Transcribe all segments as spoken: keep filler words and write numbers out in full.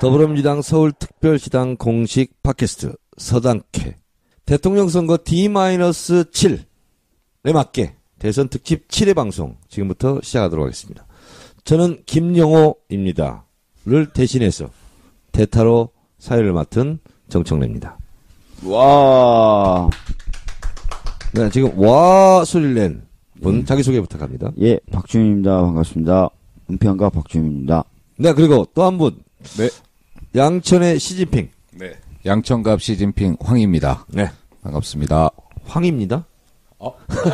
더불어민주당 서울특별시당 공식 팟캐스트 서당캐 대통령 선거 디 칠에 맞게 대선 특집 칠 회 방송 지금부터 시작하도록 하겠습니다. 저는 김영호입니다. 를 대신해서 대타로 사회를 맡은 정청래입니다. 와. 네, 지금 와 소리를 낸 분 음. 자기소개 부탁합니다. 예, 박주민입니다. 반갑습니다. 은평가 박주민입니다. 네, 그리고 또 한 분. 네. 양천의 시진핑. 네. 양천갑 시진핑 황입니다. 네. 반갑습니다. 황입니다. 어?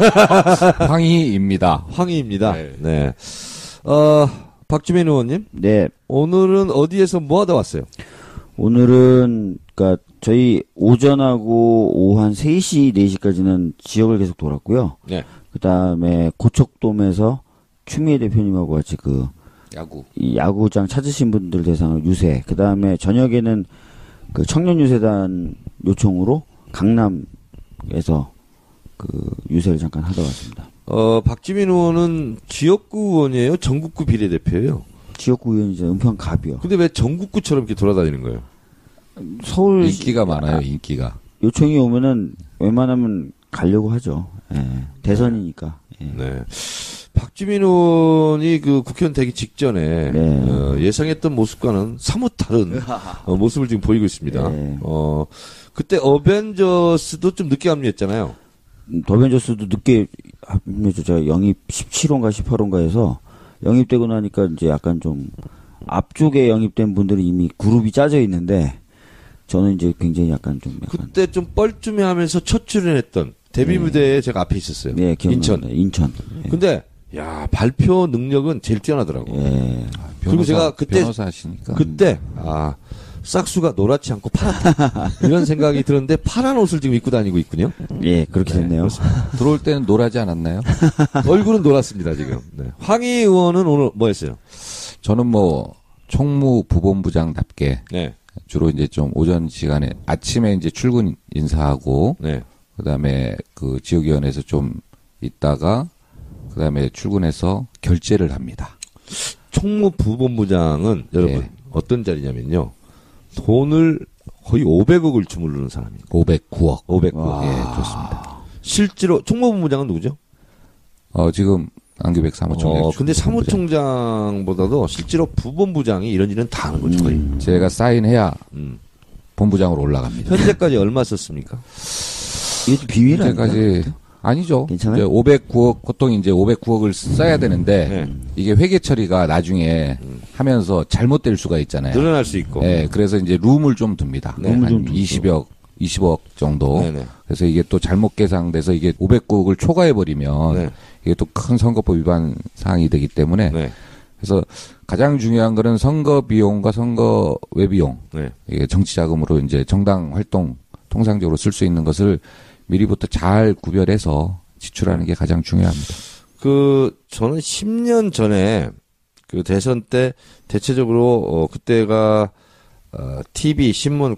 황희입니다. 황희입니다. 네. 네. 어, 박주민 의원님. 네. 오늘은 어디에서 뭐 하다 왔어요? 오늘은, 그니까, 저희 오전하고 오후 한 세 시, 네 시까지는 지역을 계속 돌았고요. 네. 그 다음에 고척돔에서 추미애 대표님하고 같이 그, 야구. 이 야구장 찾으신 분들 대상으로 유세. 그 다음에 저녁에는 그 청년유세단 요청으로 강남에서 그 유세를 잠깐 하다 왔습니다. 어, 박주민 의원은 지역구 의원이에요? 전국구 비례대표예요? 지역구 의원이죠. 은평갑이요. 근데 왜 전국구처럼 이렇게 돌아다니는 거예요? 서울 인기가 많아요. 인기가. 요청이 오면은 웬만하면 가려고 하죠. 예. 대선이니까. 예. 네. 박주민 의원이 그 국회의원 되기 직전에 네. 어, 예상했던 모습과는 사뭇 다른 어, 모습을 지금 보이고 있습니다. 네. 어, 그때 어벤져스도 좀 늦게 합류했잖아요. 더벤져스도 늦게 합류했죠. 제가 영입 십칠 호인가 십팔 호인가 해서 영입되고 나니까 이제 약간 좀 앞쪽에 영입된 분들이 이미 그룹이 짜져 있는데 저는 이제 굉장히 약간 좀 약간 그때 좀 뻘쭘해하면서 첫 출연했던 데뷔 네. 무대에 제가 앞에 있었어요. 네, 인천. 인천. 예. 근데 야 발표 능력은 제일 뛰어나더라고. 예. 아, 변호사, 그리고 제가 그때 변호사 하시니까. 그때 아 싹수가 노랗지 않고 파랗다 이런 생각이 들었는데 파란 옷을 지금 입고 다니고 있군요. 예, 그렇게 됐네요. 들어올 때는 노랗지 않았나요? 얼굴은 노랗습니다 지금. 네. 황희 의원은 오늘 뭐 했어요? 저는 뭐 총무 부본부장답게 네. 주로 이제 좀 오전 시간에 아침에 이제 출근 인사하고 네. 그다음에 그 지역위원회에서 좀 있다가 그다음에 출근해서 결제를 합니다. 총무부본부장은 여러분 네. 어떤 자리냐면요. 돈을 거의 오백억을 주무르는 사람입니다. 오백구억. 오백억. 예, 좋습니다. 실제로 총무부본부장은 누구죠? 어, 지금 안규백 사무총장. 어, 근데 사무총장보다도 실제로 부본부장이 이런 일은 다 하는 거죠. 거의. 음, 제가 사인해야 음. 본부장으로 올라갑니다. 현재까지 얼마 썼습니까? 이것도 비밀 아닌가요? 현재까지 아니죠. 괜찮아요? 이제 오백구억, 보통 이제 오백구억을 써야 되는데, 네. 이게 회계 처리가 나중에 하면서 잘못될 수가 있잖아요. 늘어날 수 있고. 네, 그래서 이제 룸을 좀 둡니다. 네. 룸을 좀 한 두고. 이십억, 이십억 정도. 네네. 그래서 이게 또 잘못 계상돼서 이게 오백구억을 초과해버리면, 네. 이게 또 큰 선거법 위반 사항이 되기 때문에, 네. 그래서 가장 중요한 거는 선거 비용과 선거 외비용, 네. 이게 정치 자금으로 이제 정당 활동 통상적으로 쓸 수 있는 것을 미리부터 잘 구별해서 지출하는 게 가장 중요합니다. 그 저는 십 년 전에 그 대선 때 대체적으로 어 그때가 어 티비 신문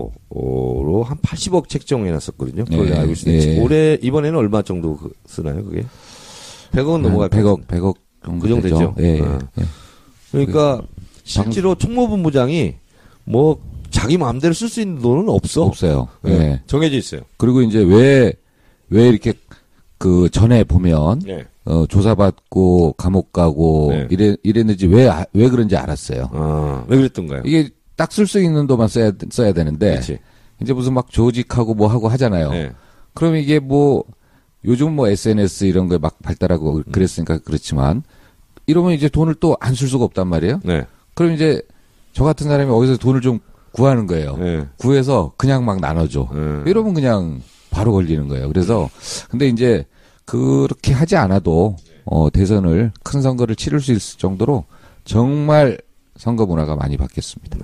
광고로 한 팔십억 책정해 놨었거든요. 그걸 예, 내가 알고 있는데 예. 올해 이번에는 얼마 정도 그 쓰나요, 그게? 백억은 넘어갈 것 백억, 같은데. 백억 정도 그 정도 되죠? 예, 아. 예. 그러니까 실제로 총무본부장이 뭐 자기 마음대로 쓸 수 있는 돈은 없어. 없어요. 예. 예. 정해져 있어요. 그리고 이제 왜, 왜 이렇게 그 전에 보면, 네. 어, 조사받고 감옥 가고 네. 이래, 이랬는지 왜, 아- 왜 그런지 알았어요. 아, 왜 그랬던가요? 이게 딱 쓸 수 있는 돈만 써야, 써야 되는데, 그렇지. 이제 무슨 막 조직하고 뭐 하고 하잖아요. 네. 그럼 이게 뭐, 요즘 뭐 에스엔에스 이런 거에 막 발달하고 그랬으니까 그렇지만, 이러면 이제 돈을 또 안 쓸 수가 없단 말이에요. 네. 그럼 이제 저 같은 사람이 어디서 돈을 좀 구하는 거예요. 네. 구해서 그냥 막 나눠줘. 네. 이러면 그냥 바로 걸리는 거예요. 그래서 근데 이제 그렇게 하지 않아도 어, 대선을 큰 선거를 치를 수 있을 정도로 정말 선거 문화가 많이 바뀌었습니다.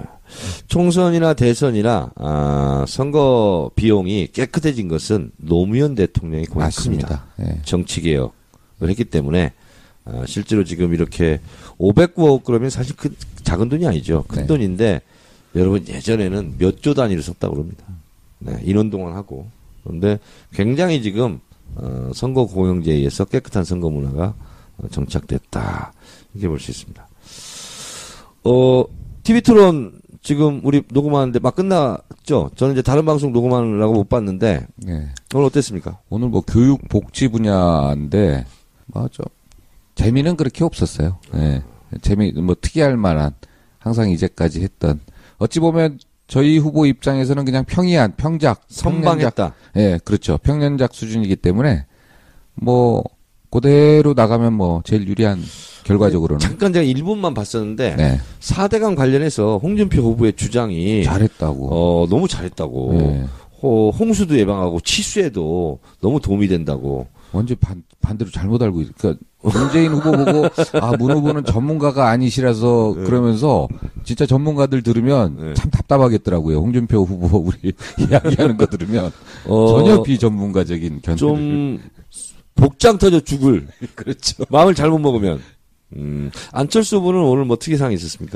총선이나 대선이나 아, 선거 비용이 깨끗해진 것은 노무현 대통령이 공이 큽니다. 맞습니다. 예. 정치 개혁을 했기 때문에 아, 실제로 지금 이렇게 오백구억 그러면 사실 큰 작은 돈이 아니죠. 큰 네. 돈인데 여러분 예전에는 몇 조 단위로 썼다고 그럽니다. 네, 인원동원 하고. 그런데 굉장히 지금 어, 선거 공영제에 의해서 깨끗한 선거 문화가 어, 정착됐다. 이렇게 볼 수 있습니다. 어, 티비 토론 지금 우리 녹음하는데 막 끝났죠? 저는 이제 다른 방송 녹음하느라고 못 봤는데 네. 오늘 어땠습니까? 오늘 뭐 교육 복지 분야인데 맞아. 재미는 그렇게 없었어요. 예. 재미 뭐 특이할 만한 항상 이제까지 했던 어찌 보면 저희 후보 입장에서는 그냥 평이한 평작 선방했다. 예, 그렇죠. 평년작 수준이기 때문에 뭐 그대로 나가면 뭐 제일 유리한 결과적으로는 잠깐 제가 일 분만 봤었는데 네. 사대강 관련해서 홍준표 후보의 주장이 잘했다고. 어, 너무 잘했다고. 네. 호, 홍수도 예방하고 치수에도 너무 도움이 된다고. 완전 반, 반대로 잘못 알고 있, 그러니까 문재인 후보 보고 아, 문 후보는 전문가가 아니시라서 네. 그러면서 진짜 전문가들 들으면 네. 참 답답하겠더라고요. 홍준표 후보 우리 이야기하는 거 들으면 어, 전혀 비전문가적인 견해를 좀 복장 터져 죽을. 그렇죠. 마음을 잘못 먹으면. 음, 안철수 후보는 오늘 뭐 특이사항이 있었습니까?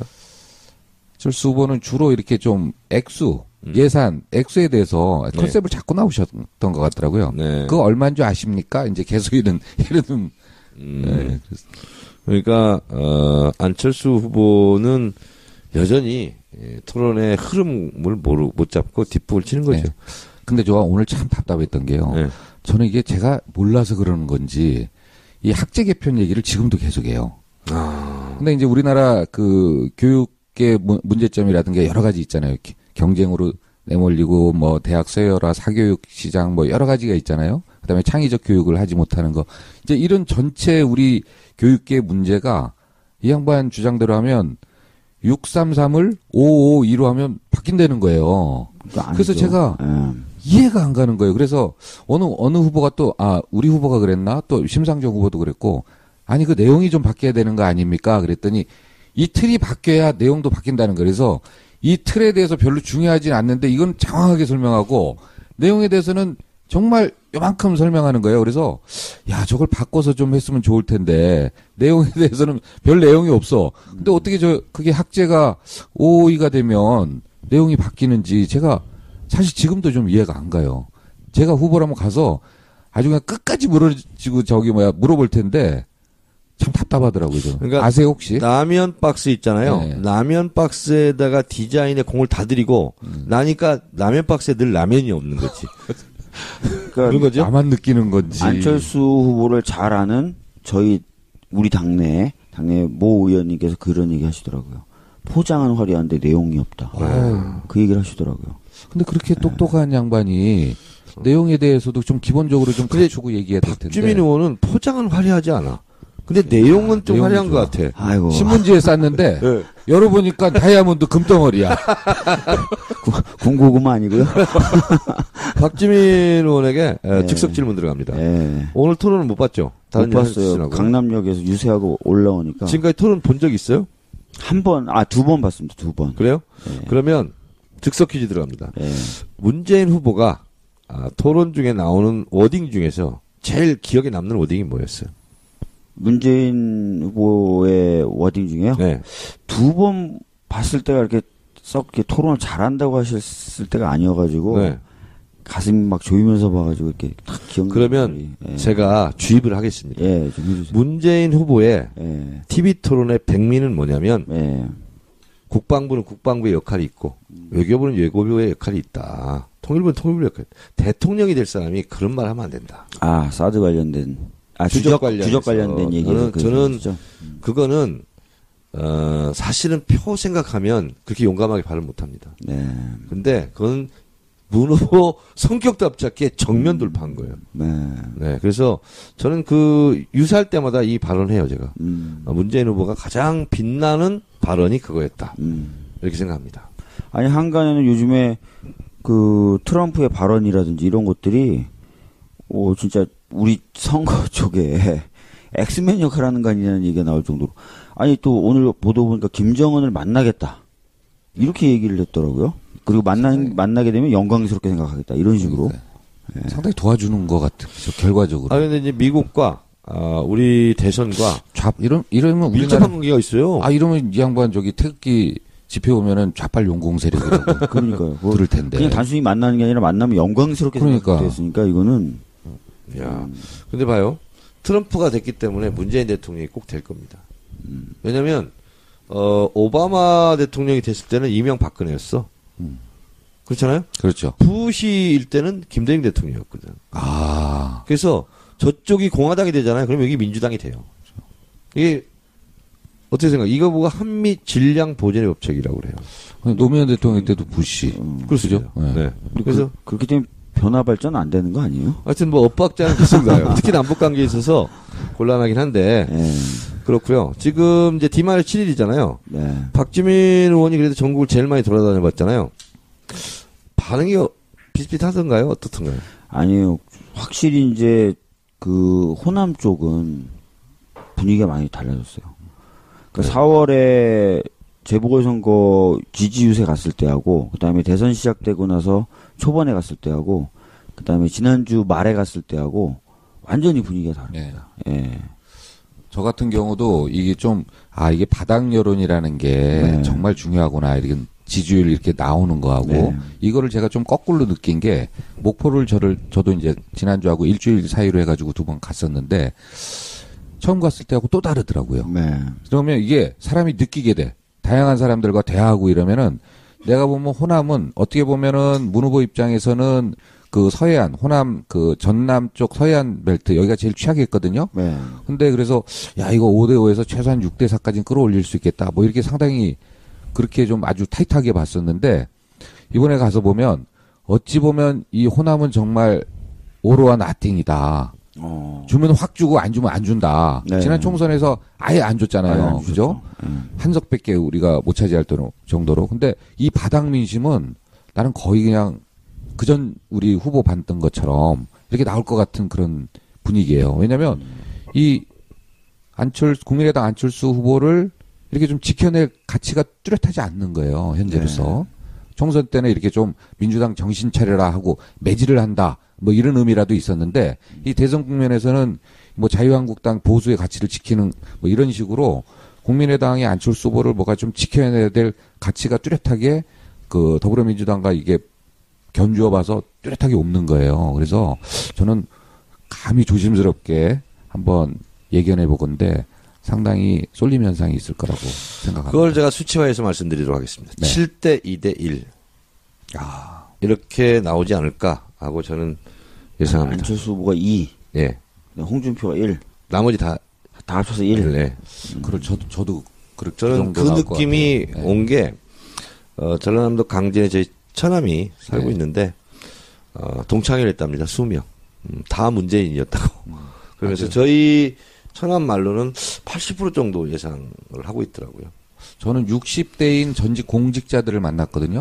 철수 후보는 주로 이렇게 좀 액수, 음. 예산, 액수에 대해서 네. 컨셉을 자꾸 나오셨던 것 같더라고요. 네. 그거 얼마인 줄 아십니까? 이제 계속 이런, 이런, 음, 네. 그러니까, 어, 안철수 후보는 여전히 예, 토론의 흐름을 모르, 못 잡고 뒷북을 치는 거죠. 네. 근데 저 오늘 참 답답했던 게요. 네. 저는 이게 제가 몰라서 그러는 건지, 이 학제 개편 얘기를 지금도 계속해요. 아, 근데 이제 우리나라 그 교육의 무- 문제점이라든가 여러 가지 있잖아요. 기- 경쟁으로 내몰리고 뭐 대학 서열화, 사교육 시장 뭐 여러 가지가 있잖아요. 그다음에 창의적 교육을 하지 못하는 거. 이제 이런 전체 우리 교육계 문제가 이 양반 주장대로 하면 육삼삼을 오오이로 하면 바뀐다는 거예요. 그거 그래서 아니죠. 제가 예. 이해가 안 가는 거예요. 그래서 어느 어느 후보가 또 아 우리 후보가 그랬나 또 심상정 후보도 그랬고 아니 그 내용이 좀 바뀌어야 되는 거 아닙니까? 그랬더니 이 틀이 바뀌어야 내용도 바뀐다는 거예요. 그래서 이 틀에 대해서 별로 중요하진 않는데 이건 장황하게 설명하고 내용에 대해서는 정말 요만큼 설명하는 거예요. 그래서 야 저걸 바꿔서 좀 했으면 좋을 텐데 내용에 대해서는 별 내용이 없어. 근데 어떻게 저 그게 학제가 오오이가 되면 내용이 바뀌는지 제가 사실 지금도 좀 이해가 안 가요. 제가 후보라면 가서 아주 그냥 끝까지 물어지고 저기 뭐야 물어볼 텐데 참 답답하더라고요. 저. 그러니까 아세요 혹시? 라면 박스 있잖아요. 네. 라면 박스에다가 디자인에 공을 다 들이고 음. 나니까 라면 박스에 늘 라면이 없는 거지. 그런 그러니까 거죠? 나만 느끼는 건지. 안철수 후보를 잘 아는 저희 우리 당내 당내 모 의원님께서 그런 얘기 하시더라고요. 포장은 화려한데 내용이 없다. 아유. 그 얘기를 하시더라고요. 근데 그렇게 똑똑한 양반이 내용에 대해서도 좀 기본적으로 좀 근데 갖추고 얘기해야 될 텐데. 박주민 의원은 포장은 화려하지 않아. 근데 내용은 좀 내용이 화려한 좋아. 것 같아. 아이고. 신문지에 쌌는데 네. 열어보니까 다이아몬드 금덩어리야. 군고구마 아니고요. 박주민 의원에게 에, 네. 즉석 질문 들어갑니다. 예. 오늘 토론은 못 봤죠? 못 봤어요. 하시느라고. 강남역에서 유세하고 올라오니까 지금까지 토론 본 적 있어요? 한 번, 아 두 번 봤습니다. 두 번. 그래요? 예. 그러면 즉석 퀴즈 들어갑니다. 예. 문재인 후보가 아, 토론 중에 나오는 워딩 중에서 제일 기억에 남는 워딩이 뭐였어요? 문재인 후보의 워딩 중에요. 네. 두 번 봤을 때가 이렇게 썩 이렇게 토론을 잘한다고 하셨을 때가 아니어가지고 네. 가슴이 막 조이면서 봐가지고 이렇게 탁 기억. 그러면 예. 제가 주입을 하겠습니다. 예, 좀 해주세요. 문재인 후보의 예, 티비 토론의 백미는 뭐냐면 예, 국방부는 국방부의 역할이 있고 외교부는 외교부의 역할이 있다. 통일부는 통일부의 역할. 대통령이 될 사람이 그런 말 하면 안 된다. 아 사드 관련된, 아 주적 주적 관련해서. 주적 관련된 얘기를 저는- 저는 그거는 어, 사실은 표 생각하면 그렇게 용감하게 발을 못합니다. 네, 근데 그건 문 후보 성격답지 않게 정면 돌파한 거예요. 네, 네, 그래서 저는 그 유사할 때마다 이 발언해요, 제가. 음, 어, 문재인 후보가 가장 빛나는 발언이 그거였다. 음. 이렇게 생각합니다. 아니 한간에는 요즘에 그 트럼프의 발언이라든지 이런 것들이 오 진짜 우리 선거 쪽에 엑스맨 역할하는 거 아니냐는 얘기가 나올 정도로 아니 또 오늘 보도 보니까 김정은을 만나겠다 이렇게 얘기를 했더라고요. 그리고 만나 만나게 되면 영광스럽게 생각하겠다 이런 식으로. 네. 상당히 도와주는 것 같아요. 결과적으로. 아, 근데 이제 미국과, 아, 우리 대선과 좌, 이런, 이러면 밀접한 우리나라, 관계가 있어요. 아, 이러면 이 양반 저기 태극기 집회 오면은 좌빨 용공 세력이라고 그러니까요. 그거 들을 텐데. 그냥 단순히 만나는 게 아니라 만나면 영광스럽게 그러니까. 생각했으니까 이거는 야, 근데 봐요. 트럼프가 됐기 때문에 문재인 대통령이 꼭 될 겁니다. 왜냐면, 어, 오바마 대통령이 됐을 때는 이명박근혜였어. 음. 그렇잖아요? 그렇죠. 부시일 때는 김대중 대통령이었거든. 아. 그래서 저쪽이 공화당이 되잖아요. 그럼 여기 민주당이 돼요. 이게 어떻게 생각해? 이거 뭐가 한미 질량 보존의 법칙이라고 그래요. 노무현 대통령 때도 부시. 음, 그렇죠. 네. 네. 그래서 그래서 그, 그렇게 되면 변화 발전 안 되는 거 아니에요? 하여튼 뭐 엇박자는 계속 나요. 특히 남북 관계에 있어서 곤란하긴 한데 예. 그렇고요. 지금 이제 디마르 칠 일이잖아요. 네. 박주민 의원이 그래도 전국을 제일 많이 돌아다녀 봤잖아요. 반응이 비슷비슷하던가요? 어떻던가요? 아니요. 확실히 이제 그 호남 쪽은 분위기가 많이 달라졌어요. 그러니까 네. 사월에 재보궐선거 지지 유세 갔을 때하고 그다음에 대선 시작되고 나서 초반에 갔을 때하고 그다음에 지난주 말에 갔을 때하고 완전히 분위기가 다릅니다. 예. 저 같은 경우도 이게 좀, 아, 이게 바닥 여론이라는 게 네. 정말 중요하구나. 이렇게 지지율 이렇게 나오는 거하고, 네. 이거를 제가 좀 거꾸로 느낀 게, 목포를 저를, 저도 이제 지난주하고 일주일 사이로 해가지고 두 번 갔었는데, 처음 갔을 때하고 또 다르더라고요. 네. 그러면 이게 사람이 느끼게 돼. 다양한 사람들과 대화하고 이러면은, 내가 보면 호남은 어떻게 보면은 문 후보 입장에서는 그 서해안, 호남 그 전남 쪽 서해안 벨트 여기가 제일 취약했거든요. 네. 근데 그래서 야 이거 오 대 오에서 최소한 육 대 사까지는 끌어올릴 수 있겠다. 뭐 이렇게 상당히 그렇게 좀 아주 타이트하게 봤었는데 이번에 가서 보면 어찌 보면 이 호남은 정말 오로와 나띵이다. 어. 주면 확 주고 안 주면 안 준다. 네. 지난 총선에서 아예 안 줬잖아요. 아예 안 그죠? 줬죠. 네. 한 석밖에 우리가 못 차지할 정도로. 근데 이 바닥 민심은 나는 거의 그냥 그전 우리 후보 봤던 것처럼 이렇게 나올 것 같은 그런 분위기예요. 왜냐하면 이 안철 국민의당 안철수 후보를 이렇게 좀 지켜낼 가치가 뚜렷하지 않는 거예요. 현재로서. 네. 총선 때는 이렇게 좀 민주당 정신 차려라 하고 매질을 한다. 뭐 이런 의미라도 있었는데 이 대선 국면에서는 뭐 자유한국당 보수의 가치를 지키는 뭐 이런 식으로 국민의당의 안철수 후보를 뭐가 좀 지켜내야 될 가치가 뚜렷하게 그 더불어민주당과 이게 견주어 봐서 뚜렷하게 없는 거예요. 그래서 저는 감히 조심스럽게 한번 예견해 보건데 상당히 쏠림 현상이 있을 거라고 생각합니다. 그걸 제가 수치화해서 말씀드리도록 하겠습니다. 네. 칠 대 이 대 일. 아, 이렇게 나오지 않을까 하고 저는 예상합니다. 안철수 후보가 이, 예. 홍준표가 일, 나머지 다 다 합쳐서 일. 네. 그걸 저도 저도 그렇게 저는 그 느낌이 온 게 어, 전라남도 강진에 저희 처남이 살고 네. 있는데 어, 동창회를 했답니다. 수명. 음, 다 문재인이었다고. 음, 그러면서 맞아요. 저희 처남 말로는 팔십 퍼센트 정도 예상을 하고 있더라고요. 저는 육십 대인 전직 공직자들을 만났거든요.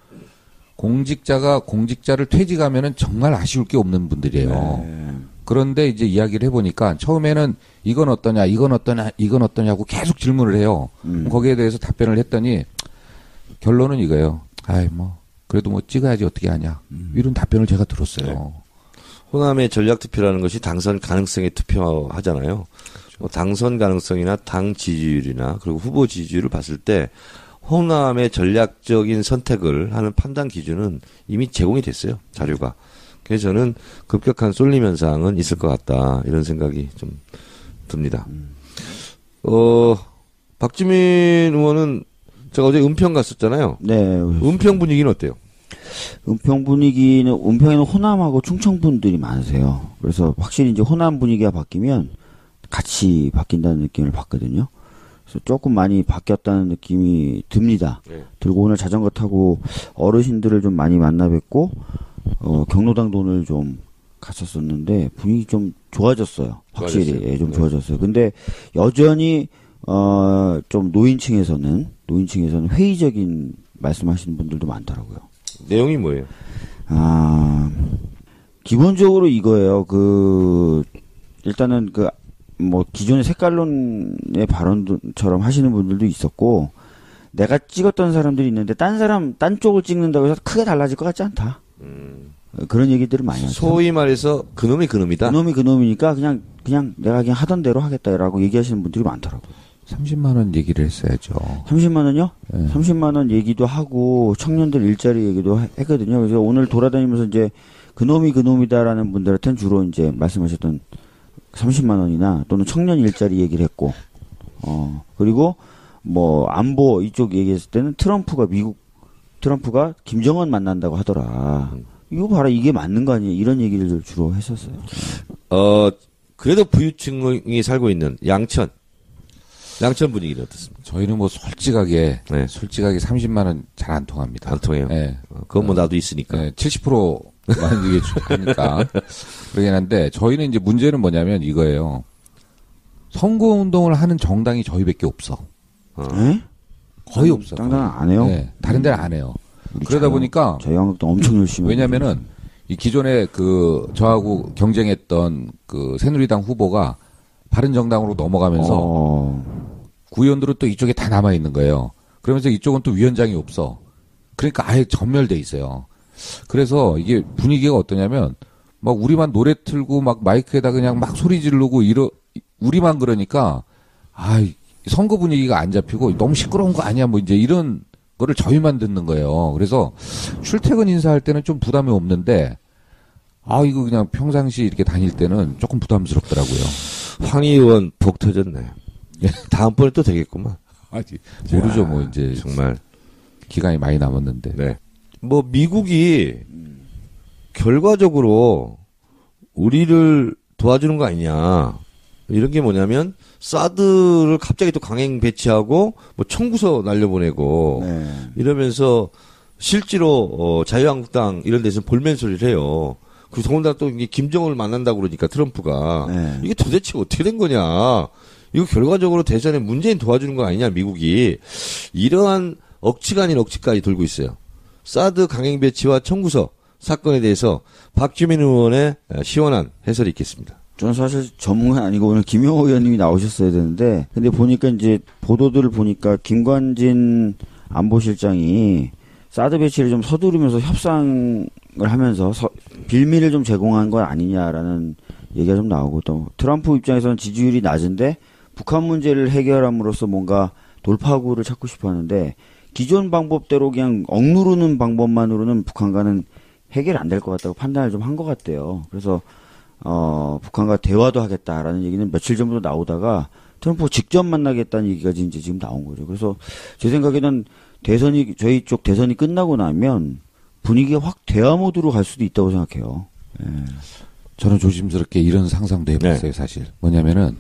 공직자가 공직자를 퇴직하면은 정말 아쉬울 게 없는 분들이에요. 네. 그런데 이제 이야기를 해보니까 처음에는 이건 어떠냐, 이건 어떠냐, 이건 어떠냐고 계속 질문을 해요. 음. 거기에 대해서 답변을 했더니 결론은 이거예요. 아이 뭐 그래도 뭐 찍어야지 어떻게 하냐. 음. 이런 답변을 제가 들었어요. 네. 호남의 전략 투표라는 것이 당선 가능성에 투표하잖아요. 뭐 당선 가능성이나 당 지지율이나 그리고 후보 지지율을 봤을 때 호남의 전략적인 선택을 하는 판단 기준은 이미 제공이 됐어요. 자료가. 그래서 저는 급격한 쏠림 현상은 있을 것 같다. 이런 생각이 좀 듭니다. 어, 박주민 의원은 제가 어제 은평 갔었잖아요. 네. 은평 분위기는 어때요? 은평 분위기는, 은평에는 호남하고 충청 분들이 많으세요. 그래서 확실히 이제 호남 분위기가 바뀌면 같이 바뀐다는 느낌을 받거든요. 그래서 조금 많이 바뀌었다는 느낌이 듭니다. 네. 들고 오늘 자전거 타고 어르신들을 좀 많이 만나 뵙고, 어, 경로당도 오늘 좀 갔었었는데 분위기 좀 좋아졌어요. 확실히. 좋아졌어요. 예, 좀 네. 좋아졌어요. 근데 여전히, 어, 좀 노인층에서는, 노인층에서는 회의적인 말씀하시는 분들도 많더라고요. 내용이 뭐예요? 아, 기본적으로 이거예요. 그, 일단은 그, 뭐, 기존의 색깔론의 발언처럼 하시는 분들도 있었고, 내가 찍었던 사람들이 있는데, 딴 사람, 딴 쪽을 찍는다고 해서 크게 달라질 것 같지 않다. 음, 그런 얘기들을 많이 하죠. 소위 말해서 그놈이 그놈이다. 그놈이 그놈이니까 그냥, 그냥 내가 그냥 하던 대로 하겠다라고 얘기하시는 분들이 많더라고요. 삼십만 원 얘기를 했어야죠. 삼십만 원요? 네. 삼십만 원 얘기도 하고 청년들 일자리 얘기도 하- 했거든요. 그래서 오늘 돌아다니면서 이제 그놈이 그놈이다라는 분들한테는 주로 이제 말씀하셨던 삼십만 원이나 또는 청년 일자리 얘기를 했고, 어, 그리고 뭐 안보 이쪽 얘기했을 때는 트럼프가 미국 트럼프가 김정은 만난다고 하더라. 이거 봐라 이게 맞는 거 아니에요? 이런 얘기를 주로 했었어요. 어 그래도 부유층이 살고 있는 양천. 양천 분위기는 어떻습니까? 저희는 뭐 솔직하게 네. 솔직하게 삼십만 원 잘 안 통합니다. 안 통해요. 네. 어, 그건 뭐 나도 있으니까. 네, 칠십 퍼센트만 이게 하니까 그러긴 한데 저희는 이제 문제는 뭐냐면 이거예요. 선거 운동을 하는 정당이 저희밖에 없어. 어. 에? 거의 없어. 당당 안 해요? 네, 다른 데는 안 해요. 그러다 자유- 보니까 자유한국당 엄청 열심히. 왜냐면은 이 기존에 그 저하고 경쟁했던 그 새누리당 후보가 바른정당으로 넘어가면서 어... 구의원들은 또 이쪽에 다 남아 있는 거예요. 그러면서 이쪽은 또 위원장이 없어. 그러니까 아예 전멸돼 있어요. 그래서 이게 분위기가 어떠냐면 막 우리만 노래 틀고 막 마이크에다 그냥 막 소리 지르고 이러 우리만 그러니까 아 선거 분위기가 안 잡히고 너무 시끄러운 거 아니야 뭐 이제 이런 거를 저희만 듣는 거예요. 그래서 출퇴근 인사할 때는 좀 부담이 없는데 아 이거 그냥 평상시 이렇게 다닐 때는 조금 부담스럽더라고요. 황 의원 복 터졌네. 다음번에 또 되겠구만. 아직 모르죠 뭐 이제 정말. 기간이 많이 남았는데. 네. 뭐 미국이 결과적으로 우리를 도와주는 거 아니냐. 이런 게 뭐냐면 사드를 갑자기 또 강행 배치하고 뭐 청구서 날려보내고 네. 이러면서 실제로 어, 자유한국당 이런 데서 볼멘 소리를 해요. 그 더군다나 또 이게 김정은을 만난다고 그러니까 트럼프가 네. 이게 도대체 어떻게 된 거냐. 이거 결과적으로 대선에 문재인 도와주는 거 아니냐 미국이. 이러한 억지가 아닌 억지까지 돌고 있어요. 사드 강행 배치와 청구서 사건에 대해서 박주민 의원의 시원한 해설이 있겠습니다. 저는 사실 전문가 아니고 오늘 김용호 의원님이 나오셨어야 되는데, 근데 보니까 이제 보도들을 보니까 김관진 안보실장이 사드 배치를 좀 서두르면서 협상을 하면서 서, 빌미를 좀 제공한 건 아니냐라는 얘기가 좀 나오고, 또 트럼프 입장에서는 지지율이 낮은데 북한 문제를 해결함으로써 뭔가 돌파구를 찾고 싶어 하는데, 기존 방법대로 그냥 억누르는 방법만으로는 북한과는 해결 안 될 것 같다고 판단을 좀 한 것 같대요. 그래서 어, 북한과 대화도 하겠다라는 얘기는 며칠 전부터 나오다가 트럼프 직접 만나겠다는 얘기까지 이제 지금 나온 거죠. 그래서 제 생각에는 대선이, 저희 쪽 대선이 끝나고 나면 분위기가 확 대화 모드로 갈 수도 있다고 생각해요. 예. 저는 조심스럽게 이런 상상도 해봤어요, 네. 사실. 뭐냐면은,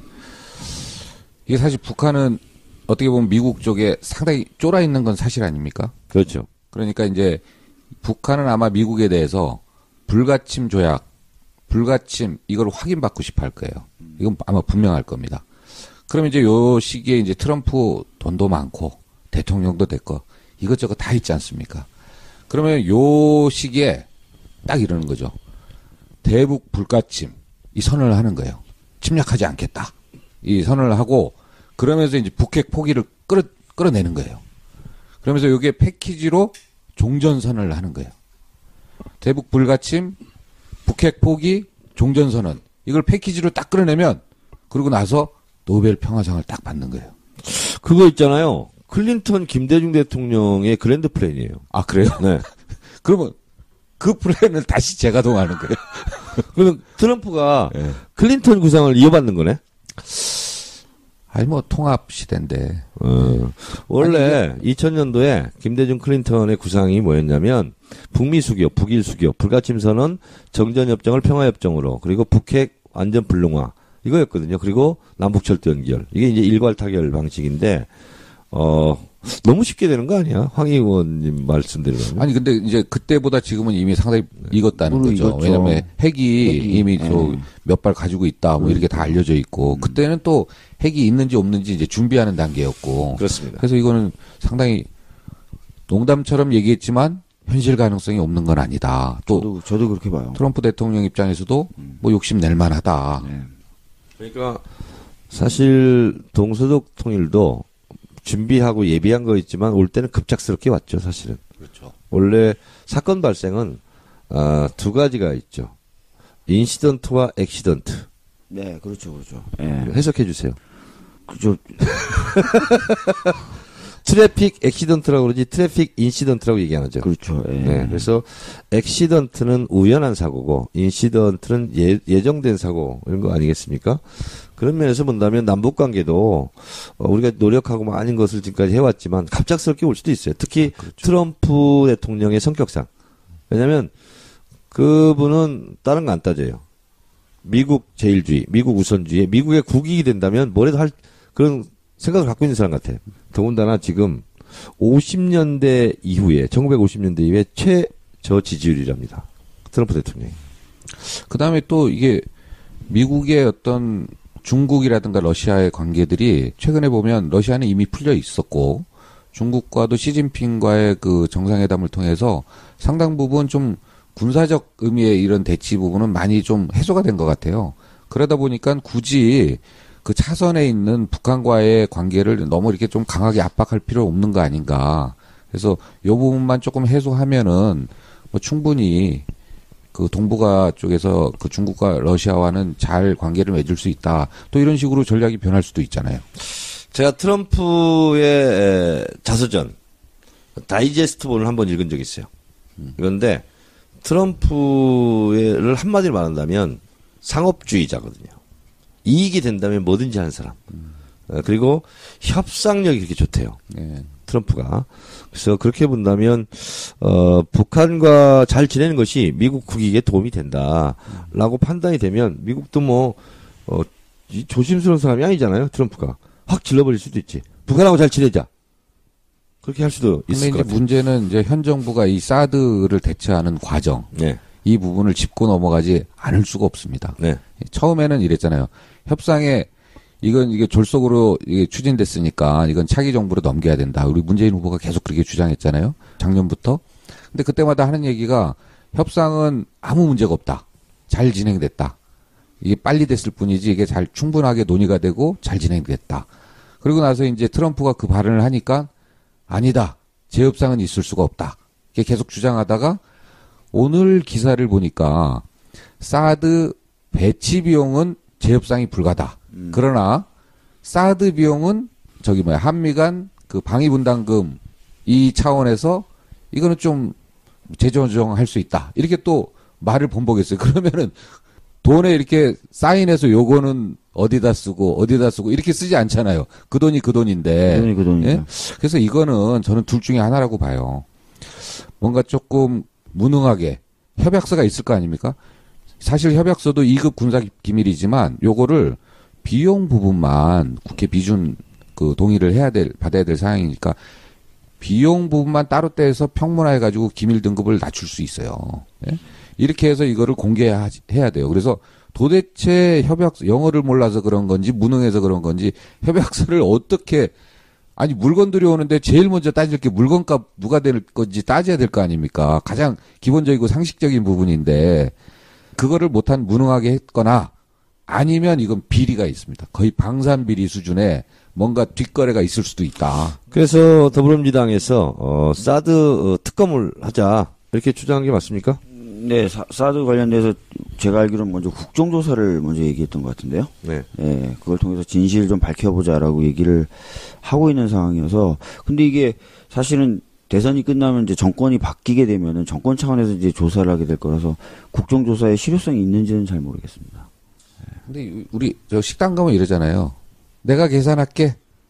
이게 사실 북한은 어떻게 보면 미국 쪽에 상당히 쫄아 있는 건 사실 아닙니까? 그렇죠. 그러니까 이제 북한은 아마 미국에 대해서 불가침 조약, 불가침 이걸 확인받고 싶어 할 거예요. 이건 아마 분명할 겁니다. 그럼 이제 요 시기에 이제 트럼프 돈도 많고 대통령도 됐고 이것저것 다 있지 않습니까? 그러면 요 시기에 딱 이러는 거죠. 대북 불가침 이 선언을 하는 거예요. 침략하지 않겠다. 이 선언을 하고 그러면서 이제 북핵 포기를 끌어, 끌어내는 거예요. 그러면서 이게 패키지로 종전선언을 하는 거예요. 대북 불가침, 북핵 포기, 종전선언. 이걸 패키지로 딱 끌어내면 그러고 나서 노벨 평화상을 딱 받는 거예요. 그거 있잖아요. 클린턴 김대중 대통령의 그랜드 플랜이에요. 아 그래요? 네. 그러면 그 플랜을 다시 재가동하는 거예요. 그러면 트럼프가 네. 클린턴 구상을 이어받는 거네? 아니 뭐 통합 시대인데. 어, 원래 이천 년도에 김대중 클린턴의 구상이 뭐였냐면 북미 수교, 북일 수교, 불가침 선언, 정전협정을 평화협정으로 그리고 북핵 완전 불능화 이거였거든요. 그리고 남북철도 연결 이게 이제 일괄 타결 방식인데 어 너무 쉽게 되는 거 아니야? 황 의원님 말씀대로. 아니 근데 이제 그때보다 지금은 이미 상당히 익었다는 물론 거죠. 익었죠. 왜냐하면 핵이, 핵이, 이미 예. 몇 발 가지고 있다 뭐 이렇게 다 알려져 있고 그때는 또 핵이 있는지 없는지 이제 준비하는 단계였고. 그렇습니다. 그래서 이거는 상당히 농담처럼 얘기했지만 현실 가능성이 없는 건 아니다. 또 저도, 저도 그렇게 봐요. 트럼프 대통령 입장에서도 뭐 욕심 낼 만하다. 네. 그러니까 사실 동서독 통일도 준비하고 예비한 거 있지만 올 때는 급작스럽게 왔죠, 사실은. 그렇죠. 원래 사건 발생은 아, 두 가지가 있죠. 인시던트와 액시던트. 네, 그렇죠, 그렇죠. 예. 해석해 주세요. 그죠. 트래픽 액시던트라고 그러지 트래픽 인시던트라고 얘기 안 하죠. 그렇죠. 예. 네, 그래서 액시던트는 우연한 사고고 인시던트는 예, 예정된 사고 이런 거 아니겠습니까? 그런 면에서 본다면 남북 관계도 어, 우리가 노력하고 많은 것을 지금까지 해왔지만 갑작스럽게 올 수도 있어요. 특히 그렇죠. 트럼프 대통령의 성격상. 왜냐하면 그분은 다른 거 안 따져요. 미국 제일주의, 미국 우선주의, 미국의 국익이 된다면 뭐래도 할 그런 생각을 갖고 있는 사람 같아요. 더군다나 지금 오십 년대 이후에, 천구백오십 년대 이후에 최저 지지율이랍니다. 트럼프 대통령이. 그 다음에 또 이게 미국의 어떤 중국이라든가 러시아의 관계들이 최근에 보면 러시아는 이미 풀려 있었고 중국과도 시진핑과의 그 정상회담을 통해서 상당 부분 좀 군사적 의미의 이런 대치 부분은 많이 좀 해소가 된 것 같아요. 그러다 보니까 굳이 그 차선에 있는 북한과의 관계를 너무 이렇게 좀 강하게 압박할 필요 없는 거 아닌가. 그래서 이 부분만 조금 해소하면은 뭐 충분히 그 동북아 쪽에서 그 중국과 러시아와는 잘 관계를 맺을 수 있다. 또 이런 식으로 전략이 변할 수도 있잖아요. 제가 트럼프의 자서전 다이제스트본을 한번 읽은 적이 있어요. 그런데 트럼프를 한마디로 말한다면 상업주의자거든요. 이익이 된다면 뭐든지 하는 사람. 그리고 협상력이 그렇게 좋대요. 네. 트럼프가. 그래서 그렇게 본다면 어 북한과 잘 지내는 것이 미국 국익에 도움이 된다라고 판단이 되면 미국도 뭐 어 조심스러운 사람이 아니잖아요. 트럼프가 확 질러버릴 수도 있지. 북한하고 잘 지내자. 그렇게 할 수도 있을 것 근데 이제 같아요. 문제는 이제 현 정부가 이 사드를 대처하는 과정, 네. 이 부분을 짚고 넘어가지 않을 수가 없습니다. 네. 처음에는 이랬잖아요. 협상에 이건 이게 졸속으로 이게 추진됐으니까 이건 차기 정부로 넘겨야 된다. 우리 문재인 후보가 계속 그렇게 주장했잖아요. 작년부터. 근데 그때마다 하는 얘기가 협상은 아무 문제가 없다. 잘 진행됐다. 이게 빨리 됐을 뿐이지 이게 잘 충분하게 논의가 되고 잘 진행됐다. 그리고 나서 이제 트럼프가 그 발언을 하니까 아니다. 재협상은 있을 수가 없다. 이게 계속 주장하다가 오늘 기사를 보니까 사드 배치 비용은 재협상이 불가다. 음. 그러나 사드 비용은 저기 뭐야 한미 간 그 방위 분담금 이 차원에서 이거는 좀 재조정할 수 있다. 이렇게 또 말을 번복했어요. 그러면은 돈에 이렇게 사인해서 요거는 어디다 쓰고 어디다 쓰고 이렇게 쓰지 않잖아요. 그 돈이 그 돈인데. 그 돈이 그 돈이죠. 예? 그래서 이거는 저는 둘 중에 하나라고 봐요. 뭔가 조금 무능하게 협약서가 있을 거 아닙니까? 사실 협약서도 이 급 군사 기밀이지만 요거를 비용 부분만 국회 비준 그 동의를 해야 될 받아야 될 사항이니까 비용 부분만 따로 떼서 평문화해 가지고 기밀 등급을 낮출 수 있어요. 예? 이렇게 해서 이거를 공개해야 돼요. 그래서 도대체 협약서 영어를 몰라서 그런 건지 무능해서 그런 건지 협약서를 어떻게 아니 물건 들여오는데 제일 먼저 따질 게 물건값 누가 될 건지 따져야 될 거 아닙니까? 가장 기본적이고 상식적인 부분인데 그거를 못한 무능하게 했거나 아니면 이건 비리가 있습니다. 거의 방산비리 수준의 뭔가 뒷거래가 있을 수도 있다. 그래서 더불어민주당에서 어, 사드 어, 특검을 하자 이렇게 주장한 게 맞습니까? 네, 사, 사드 관련돼서 제가 알기로는 먼저 국정조사를 먼저 얘기했던 것 같은데요. 네. 네, 그걸 통해서 진실을 좀 밝혀보자라고 얘기를 하고 있는 상황이어서 근데 이게 사실은 대선이 끝나면 이제 정권이 바뀌게 되면은 정권 차원에서 이제 조사를 하게 될 거라서 국정조사의 실효성이 있는지는 잘 모르겠습니다. 근데 우리 저 식당 가면 이러잖아요. 내가 계산할게.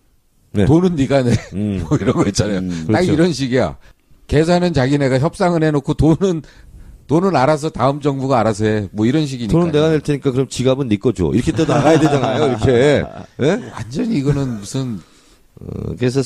네. 돈은 네가 내. 음. 뭐 이런 거 있잖아요. 음, 딱 그렇죠. 이런 식이야. 계산은 자기네가 협상을 해놓고 돈은 돈은 알아서 다음 정부가 알아서 해. 뭐 이런 식이니까. 돈은 내가 낼 테니까 그럼 지갑은 네 거 줘. 이렇게 또 나가야 되잖아요. 이렇게. 예? 완전히 이거는 무슨 어, 그래서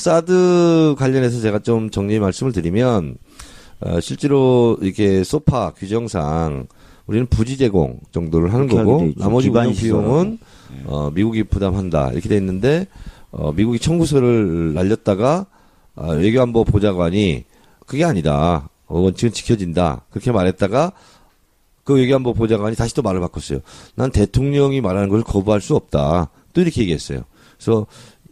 사드 관련해서 제가 좀 정리 말씀을 드리면 어, 실제로 이렇게 소파 규정상 우리는 부지 제공 정도를 하는 그렇게 거고 하게 돼 있죠. 나머지 기반 운영 비용은 시설하고. 어, 미국이 부담한다 이렇게 돼 있는데 어, 미국이 청구서를 날렸다가 어, 외교안보 보좌관이 그게 아니다. 어, 원칙은 지켜진다. 그렇게 말했다가 그 외교안보 보좌관이 다시 또 말을 바꿨어요. 난 대통령이 말하는 걸 거부할 수 없다. 또 이렇게 얘기했어요. 그래서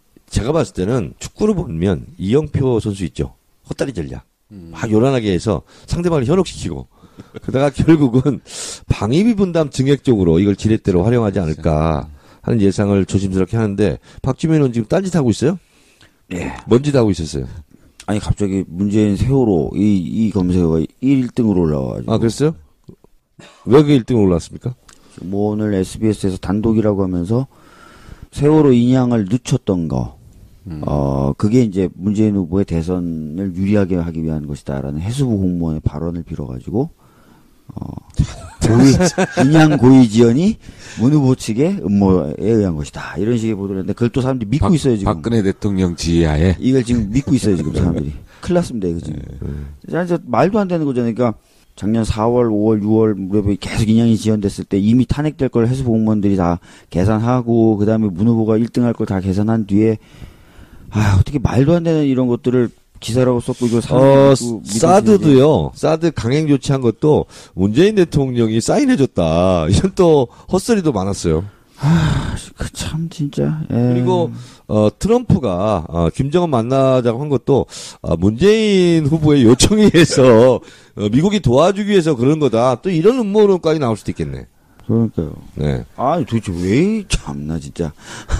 제가 봤을 때는 축구를 보면 이영표 선수 있죠. 헛다리 전략. 막 요란하게 해서 상대방을 현혹시키고 그러다가 결국은 방위비 분담 증액 쪽으로 이걸 지렛대로 활용하지 않을까 하는 예상을 조심스럽게 하는데 박주민 의원 지금 딴짓하고 있어요? 예. 뭔 짓 하고 있었어요? 아니 갑자기 문재인 세월호 이, 이 검색어가 일 등으로 올라와가지고. 아 그랬어요? 왜 그 일 등으로 올랐습니까? 뭐 오늘 에스비에스에서 단독이라고 하면서 세월호 인양을 늦췄던 거, 음. 어, 그게 이제 문재인 후보의 대선을 유리하게 하기 위한 것이다라는 해수부 공무원의 발언을 빌어가지고, 어, 고위, 인양 고위 지원이 문 후보 측의 음모에 의한 것이다. 이런 식의 보도를 했는데, 그걸 또 사람들이 믿고 박, 있어요, 지금. 박근혜 대통령 지휘하에. 이걸 지금 믿고 있어요, 지금 사람들이. 큰일 났습니다, 이거 지금. 네. 네. 말도 안 되는 거잖아요. 그러니까, 작년 사월, 오월, 유월 무렵에 계속 인양이 지연됐을 때 이미 탄핵될 걸 해수부 공무원들이 다 계산하고, 그 다음에 문 후보가 일 등 할 걸 다 계산한 뒤에, 아, 어떻게 말도 안 되는 이런 것들을 기사라고 썼고, 이거 어, 사드도요, 사드 강행 조치한 것도 문재인 대통령이 사인해줬다. 이런 또 헛소리도 많았어요. 아, 그 참, 진짜. 에이. 그리고, 어, 트럼프가, 어, 김정은 만나자고 한 것도, 어, 문재인 후보의 요청에 의해서, 어, 미국이 도와주기 위해서 그런 거다. 또 이런 음모론까지 나올 수도 있겠네. 그러니까요. 네. 아, 도대체 왜, 참나, 진짜.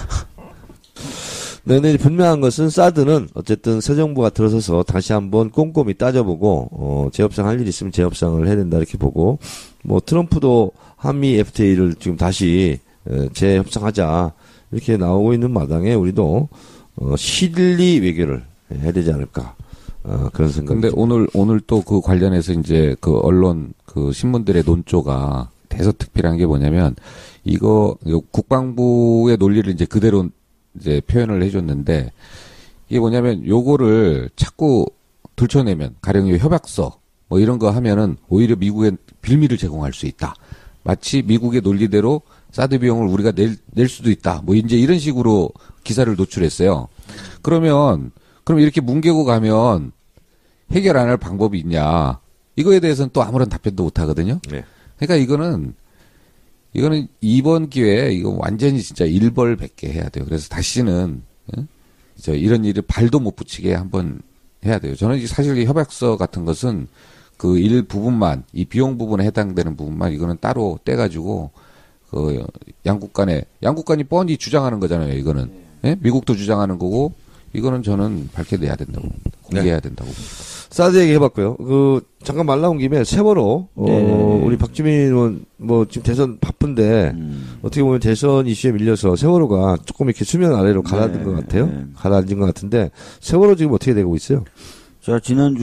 네, 근데 분명한 것은 사드는 어쨌든 새 정부가 들어서서 다시 한번 꼼꼼히 따져보고, 어, 재협상 할 일 있으면 재협상을 해야 된다 이렇게 보고, 뭐 트럼프도 한미 에프티에이를 지금 다시 재협상하자 이렇게 나오고 있는 마당에 우리도 어, 실리 외교를 해야 되지 않을까 어, 그런 생각. 근데 오늘 오늘 또 그 관련해서 이제 그 언론 그 신문들의 논조가 대서특필한 게 뭐냐면 이거 국방부의 논리를 이제 그대로 이제 표현을 해줬는데 이게 뭐냐면 요거를 자꾸 들춰내면 가령 협약서 뭐 이런 거 하면은 오히려 미국에 빌미를 제공할 수 있다. 마치 미국의 논리대로 사드 비용을 우리가 낼, 낼 수도 있다. 뭐 이제 이런 식으로 기사를 노출했어요. 그러면 그럼 이렇게 뭉개고 가면 해결 안 할 방법이 있냐? 이거에 대해서는 또 아무런 답변도 못 하거든요. 네. 그러니까 이거는 이거는 이번 기회에 이거 완전히 진짜 일벌백계 해야 돼요. 그래서 다시는 응? 저 이런 일을 발도 못 붙이게 한번 해야 돼요. 저는 사실 이 협약서 같은 것은 그 일 부분만 이 비용 부분에 해당되는 부분만 이거는 따로 떼가지고 그 양국 간에 양국 간이 뻔히 주장하는 거잖아요. 이거는 예? 미국도 주장하는 거고 이거는 저는 밝혀내야 된다고 봅니다. 공개해야 네. 된다고 봅니다. 사드 얘기 해봤고요. 그 잠깐 말 나온 김에 세월호 어, 우리 박주민 의원 뭐 지금 대선 바쁜데 음. 어떻게 보면 대선 이슈에 밀려서 세월호가 조금 이렇게 수면 아래로 가라앉은 네. 것 같아요. 네. 가라앉은 것 같은데 세월호 지금 어떻게 되고 있어요? 제가 지난주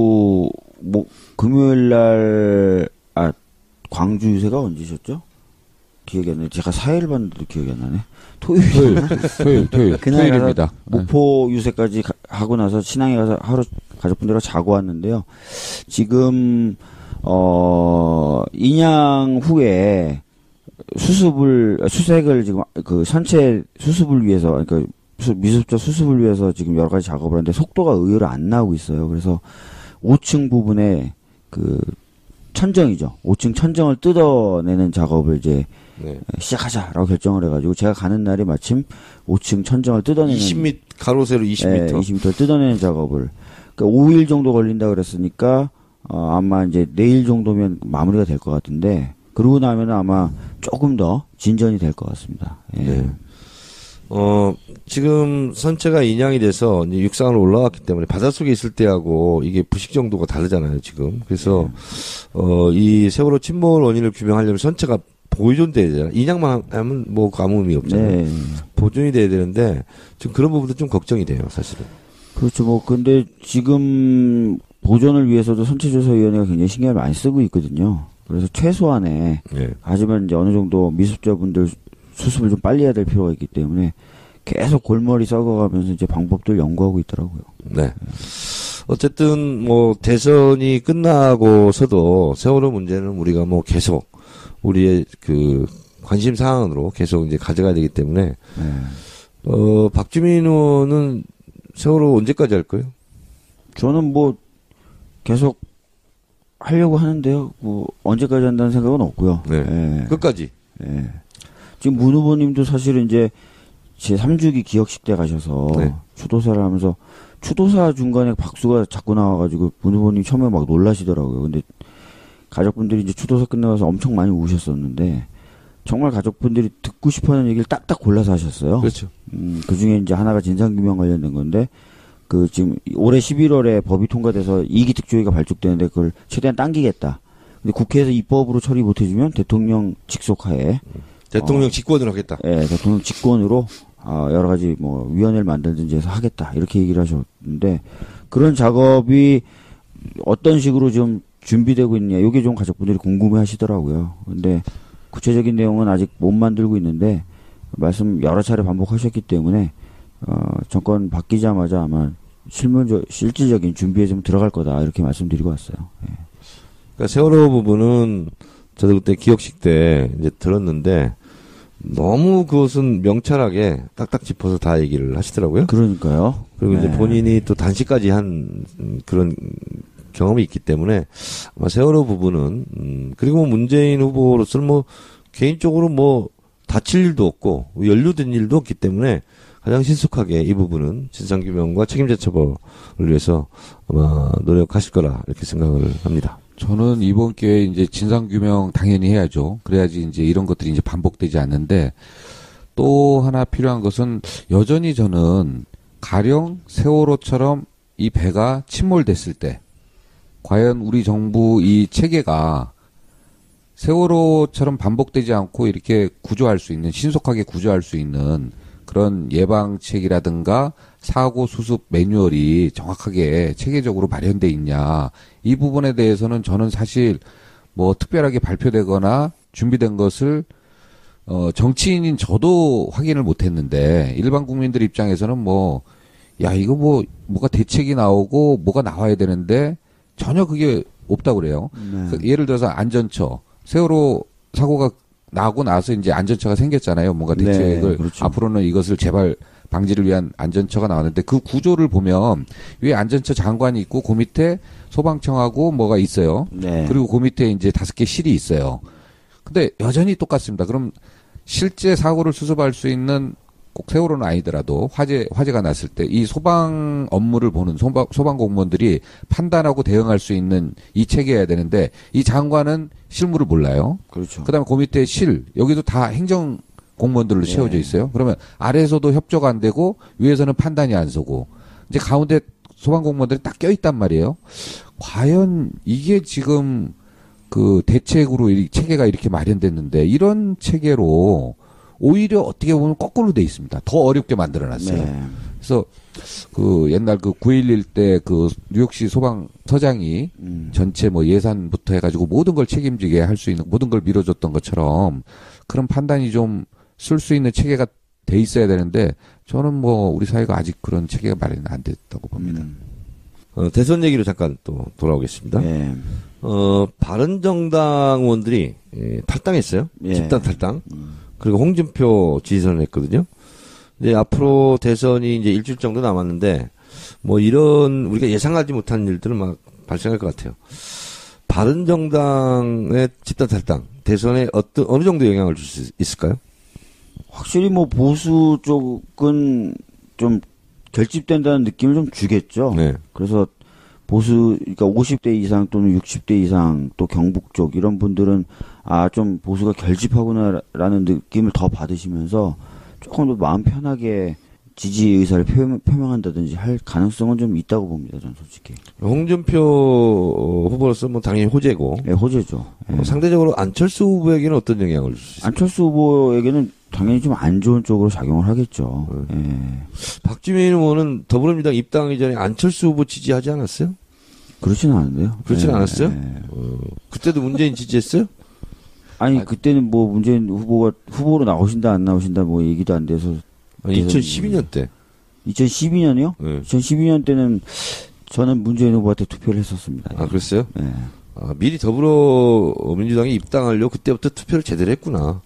뭐 금요일 날 아 광주 유세가 언제셨죠? 기억이 안 나네. 제가 사회를 봤는데도 기억이 안 나네. 토요일. 토요일. 토요일. 토요일. 그날 토요일입니다. 목포 유세까지 가, 하고 나서 신항에 가서 하루 가족분들과 자고 왔는데요. 지금, 어, 인양 후에 수습을, 수색을 지금 그 선체 수습을 위해서, 그러니까 미수습자 수습을 위해서 지금 여러 가지 작업을 하는데 속도가 의외로 안 나오고 있어요. 그래서 오 층 부분에 그 천정이죠. 오 층 천정을 뜯어내는 작업을 이제 네. 시작하자라고 결정을 해가지고 제가 가는 날이 마침 오 층 천정을 뜯어내는 이십 미터 가로 세로 이십 미터 네, 이십 미터 뜯어내는 작업을 그러니까 오 일 정도 걸린다 그랬으니까 어, 아마 이제 내일 정도면 마무리가 될 것 같은데 그러고 나면 아마 조금 더 진전이 될 것 같습니다. 예. 네. 어, 지금 선체가 인양이 돼서 이제 육상으로 올라왔기 때문에 바닷속에 있을 때하고 이게 부식 정도가 다르잖아요, 지금. 그래서, 네. 어, 이 세월호 침몰 원인을 규명하려면 선체가 보존돼야 되잖아요. 인양만 하면 뭐 아무 의미 없잖아요. 네. 보존이 돼야 되는데, 지금 그런 부분도 좀 걱정이 돼요, 사실은. 그렇죠. 뭐, 근데 지금 보존을 위해서도 선체조사위원회가 굉장히 신경을 많이 쓰고 있거든요. 그래서 최소한의, 네. 하지만 이제 어느 정도 미수습자분들 수습을 좀 빨리 해야 될 필요가 있기 때문에 계속 골머리 썩어가면서 이제 방법들 연구하고 있더라고요. 네. 어쨌든 뭐 대선이 끝나고서도 세월호 문제는 우리가 뭐 계속 우리의 그 관심 사항으로 계속 이제 가져가야 되기 때문에 네. 어 박주민 의원은 세월호 언제까지 할 거예요? 저는 뭐 계속 하려고 하는데요. 뭐 언제까지 한다는 생각은 없고요. 네. 네. 끝까지. 네. 지금 문 후보님도 사실은 이제 제삼 주기 기억식 때 가셔서 네. 추도사를 하면서 추도사 중간에 박수가 자꾸 나와가지고 문 후보님 처음에 막 놀라시더라고요. 근데 가족분들이 이제 추도사 끝나서 엄청 많이 우셨었는데 정말 가족분들이 듣고 싶어하는 얘기를 딱딱 골라서 하셨어요. 그렇죠. 음, 그 중에 이제 하나가 진상규명 관련된 건데 그 지금 올해 십일월에 법이 통과돼서 이기 특조위가 발족되는데 그걸 최대한 당기겠다. 근데 국회에서 입법으로 처리 못해주면 대통령 직속하에 대통령 어, 직권으로 하겠다. 예, 대통령 직권으로 아, 여러 가지 뭐 위원회를 만들든지 해서 하겠다 이렇게 얘기를 하셨는데 그런 작업이 어떤 식으로 좀 준비되고 있냐 이게 좀 가족분들이 궁금해하시더라고요. 근데 구체적인 내용은 아직 못 만들고 있는데 말씀 여러 차례 반복하셨기 때문에 어, 정권 바뀌자마자 아마 실문적 실질적인 준비에 좀 들어갈 거다 이렇게 말씀드리고 왔어요. 예. 그러니까 세월호 부분은 저도 그때 기억식 때 이제 들었는데 너무 그것은 명찰하게 딱딱 짚어서 다 얘기를 하시더라고요. 그러니까요. 그리고 이제 네. 본인이 또 단식까지 한 그런 경험이 있기 때문에 아마 세월호 부분은 음 그리고 뭐 문재인 후보로서는 뭐 개인적으로 뭐 다칠 일도 없고 연루된 일도 없기 때문에 가장 신속하게 이 부분은 진상규명과 책임자 처벌을 위해서 아마 노력하실 거라 이렇게 생각을 합니다. 저는 이번 기회에 이제 진상규명 당연히 해야죠. 그래야지 이제 이런 것들이 이제 반복되지 않는데 또 하나 필요한 것은 여전히 저는 가령 세월호처럼 이 배가 침몰됐을 때 과연 우리 정부 이 체계가 세월호처럼 반복되지 않고 이렇게 구조할 수 있는 신속하게 구조할 수 있는 그런 예방책이라든가 사고 수습 매뉴얼이 정확하게 체계적으로 마련돼 있냐 이 부분에 대해서는 저는 사실 뭐 특별하게 발표되거나 준비된 것을 어 정치인인 저도 확인을 못했는데 일반 국민들 입장에서는 뭐 야 이거 뭐 뭐가 대책이 나오고 뭐가 나와야 되는데 전혀 그게 없다고 그래요. 네. 그래서 예를 들어서 안전처 세월호 사고가 나고 나서 이제 안전처가 생겼잖아요. 뭔가 대책을 네, 그렇죠. 앞으로는 이것을 재발 방지를 위한 안전처가 나왔는데 그 구조를 보면 위에 안전처 장관이 있고 그 밑에 소방청하고 뭐가 있어요. 네. 그리고 그 밑에 이제 다섯 개 실이 있어요. 근데 여전히 똑같습니다. 그럼 실제 사고를 수습할 수 있는 꼭 세월호는 아니더라도 화재 화재가 났을 때 이 소방 업무를 보는 소방 소방 공무원들이 판단하고 대응할 수 있는 이 체계여야 되는데 이 장관은 실무를 몰라요. 그렇죠. 그다음에 그 밑에 실 여기도 다 행정 공무원들로 네. 채워져 있어요. 그러면 아래에서도 협조가 안 되고 위에서는 판단이 안 서고 이제 가운데 소방 공무원들이 딱 껴있단 말이에요. 과연 이게 지금 그 대책으로 이 체계가 이렇게 마련됐는데 이런 체계로 오히려 어떻게 보면 거꾸로 돼 있습니다. 더 어렵게 만들어놨어요. 네. 그래서 그 옛날 그 구일일 때 그 뉴욕시 소방서장이 음. 전체 뭐 예산부터 해가지고 모든 걸 책임지게 할 수 있는 모든 걸 밀어줬던 것처럼 그런 판단이 좀 쓸 수 있는 체계가 돼 있어야 되는데 저는 뭐 우리 사회가 아직 그런 체계가 마련이 안 됐다고 봅니다. 음. 어, 대선 얘기로 잠깐 또 돌아오겠습니다. 네. 어, 바른정당 의원들이 예, 탈당했어요. 예. 집단 탈당. 음. 그리고 홍준표 지지선을 했거든요. 근데 앞으로 대선이 이제 일주일 정도 남았는데 뭐 이런 우리가 예상하지 못한 일들은 막 발생할 것 같아요. 바른정당의 집단 탈당 대선에 어떤 어느 정도 영향을 줄 수 있을까요? 확실히 뭐 보수 쪽은 좀 결집된다는 느낌을 좀 주겠죠. 네. 그래서 보수, 그러니까 오십 대 이상 또는 육십 대 이상 또 경북 쪽 이런 분들은 아, 좀 보수가 결집하구나라는 느낌을 더 받으시면서 조금 더 마음 편하게 지지 의사를 표명, 표명한다든지 할 가능성은 좀 있다고 봅니다. 저는 솔직히. 홍준표 후보로서 뭐 당연히 호재고 예, 호재죠. 예. 어, 상대적으로 안철수 후보에게는 어떤 영향을 줄 수 있을까요? 안철수 후보에게는 당연히 좀 안 좋은 쪽으로 작용을 하겠죠. 예. 박주민 의원은 더불어민주당 입당하기 전에 안철수 후보 지지하지 않았어요? 그렇지는 않은데요. 그렇지는 예, 않았어요? 예. 어, 그때도 문재인 지지했어요? 아니, 아, 그때는 뭐 문재인 후보가 후보로 나오신다 안 나오신다 뭐 얘기도 안 돼서 아니, 이천십이 년 때. 이천십이 년이요? 네. 이천십이 년 때는 저는 문재인 후보한테 투표를 했었습니다. 아, 그랬어요? 네. 아, 미리 더불어민주당에 입당하려고 그때부터 투표를 제대로 했구나.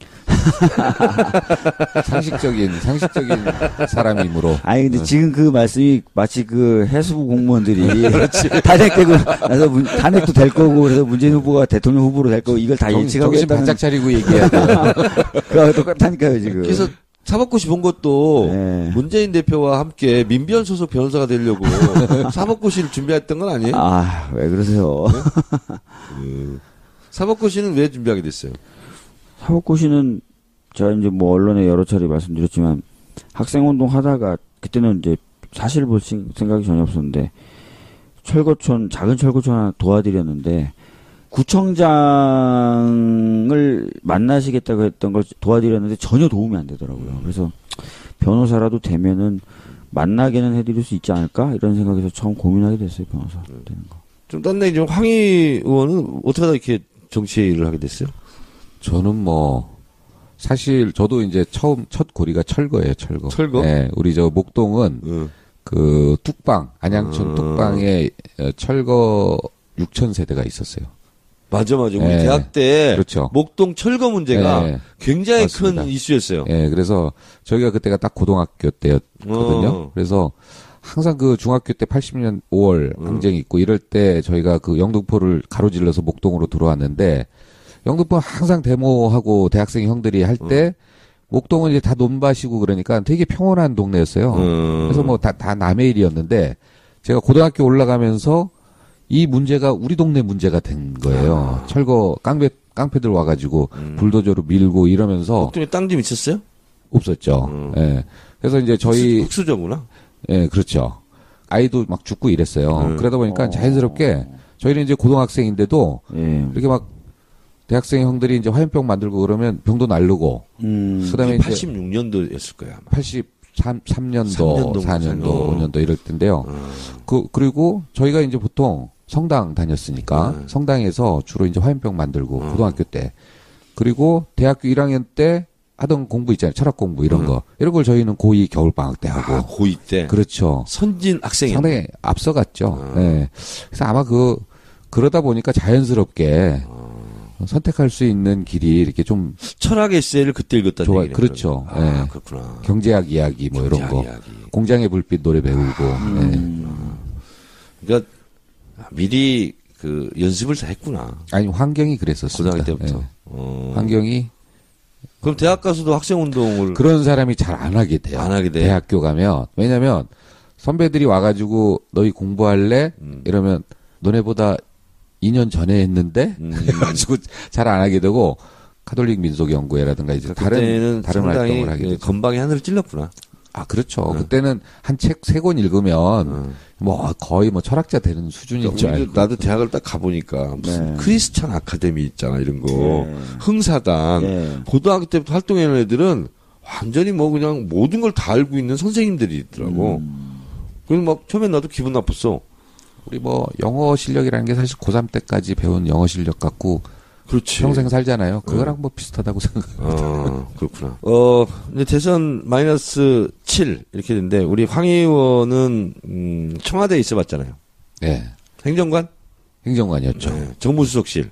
상식적인 상식적인 사람이므로. 아니 근데 지금 그 말씀이 마치 그 해수부 공무원들이 그렇지. 탄핵되고 나서 문- 탄핵도 될 거고 그래서 문재인 후보가 대통령 후보로 될 거고 이걸 다 정, 예측하고 정신 했다는 바짝 차리고 얘기해야 돼요. 그거 똑같다니까요 지금. 그래서 사법고시 본 것도 네. 문재인 대표와 함께 민변 소속 변호사가 되려고 사법고시를 준비했던 건 아니에요? 아, 왜 그러세요? 그 사법고시는 왜 준비하게 됐어요? 사법고시는 제가 이제 뭐 언론에 여러 차례 말씀드렸지만 학생운동 하다가 그때는 이제 사실 볼 생각이 전혀 없었는데 철거촌 작은 철거촌 하나 도와드렸는데 구청장을 만나시겠다고 했던 걸 도와드렸는데 전혀 도움이 안 되더라고요. 그래서 변호사라도 되면은 만나게는 해드릴 수 있지 않을까 이런 생각에서 처음 고민하게 됐어요. 변호사 되는 거. 좀 딴 얘기 좀 황 의원은 어떻게 하다 이렇게 정치에 일을 하게 됐어요? 저는 뭐 사실 저도 이제 처음 첫 고리가 철거예요. 철거. 철거? 네, 우리 저 목동은 응. 그 뚝방 안양천 음. 뚝방에 철거 육천 세대가 있었어요. 맞아, 맞아. 우리 네. 대학 때 그렇죠. 목동 철거 문제가 네. 굉장히 맞습니다. 큰 이슈였어요. 예, 그래서 저희가 그때가 딱 고등학교 때였거든요. 어. 그래서 항상 그 중학교 때 팔십 년 오월 음. 항쟁이 있고 이럴 때 저희가 그 영등포를 가로질러서 목동으로 들어왔는데 영등포는 항상 데모하고 대학생 형들이 할 때 목동은 이제 다 논밭이고 그러니까 되게 평온한 동네였어요. 음. 그래서 뭐 다, 다 남의 일이었는데 제가 고등학교 올라가면서 이 문제가 우리 동네 문제가 된 거예요. 아. 철거 깡패 깡패들 와가지고 음. 불도저로 밀고 이러면서 목동에 땅 좀 있었어요? 없었죠. 음. 예. 그래서 이제 저희 흑수, 흑수저구나. 예, 그렇죠. 아이도 막 죽고 이랬어요. 음. 그러다 보니까 어. 자연스럽게 저희는 이제 고등학생인데도 예. 이렇게 막 대학생 형들이 이제 화염병 만들고 그러면 병도 날르고 음. 그다음에 이제 팔십육 년도였을 거야. 아마. 팔십삼 년도, 삼 년도, 사 년도, 어. 오 년도 이럴 때인데요. 음. 그 그리고 저희가 이제 보통 성당 다녔으니까 음. 성당에서 주로 이제 화염병 만들고 음. 고등학교 때 그리고 대학교 일 학년 때 하던 공부 있잖아요. 철학 공부 이런 음. 거. 이런 걸 저희는 고이 겨울 방학 때 하고. 아, 고이 때. 그렇죠. 선진 학생이. 상당히 앞서갔죠. 음. 네. 그래서 아마 그 그러다 보니까 자연스럽게 선택할 수 있는 길이 이렇게 좀 철학 에세이를 그때 읽었다는 좋아. 얘기네요. 그렇죠. 아, 네. 그렇구나. 경제학 이야기 뭐 이런 경제학 거. 이야기. 공장의 불빛 노래 배우고. 네. 음. 그러니까 미리 그 연습을 다 했구나. 아니 환경이 그랬었습니다. 고등학교 때부터. 네. 어. 환경이 그럼 대학 가서도 학생 운동을 그런 사람이 잘 안 하게 돼요. 안 하게 돼. 대학교 가면 왜냐면 선배들이 와가지고 너희 공부할래? 음. 이러면 너네보다 이 년 전에 했는데 음. 그래가지고 잘 안 하게 되고 카톨릭 민속연구회라든가 이제 다른 그때는 다른 상당히 활동을 하게 그 되죠. 건방의 하늘을 찔렀구나. 아 그렇죠. 음. 그때는 한 책 세 권 읽으면 음. 뭐 거의 뭐 철학자 되는 수준인 줄 알고. 나도 대학을 딱 가보니까 무슨 네. 크리스찬 아카데미 있잖아 이런 거 네. 흥사단 예. 고등학교 때부터 활동하는 애들은 완전히 뭐 그냥 모든 걸 다 알고 있는 선생님들이 있더라고. 음. 그래서 막 처음엔 나도 기분 나빴어. 우리 뭐 영어 실력이라는 게 사실 고삼 때까지 배운 영어 실력 갖고 그렇지. 평생 살잖아요. 그거랑 뭐 비슷하다고 생각합니다. 어, 그렇구나. 어, 이제 대선 마이너스 칠 이렇게 됐는데 우리 황 의원은 음, 청와대에 있어봤잖아요. 네. 행정관, 행정관이었죠. 네. 정무수석실.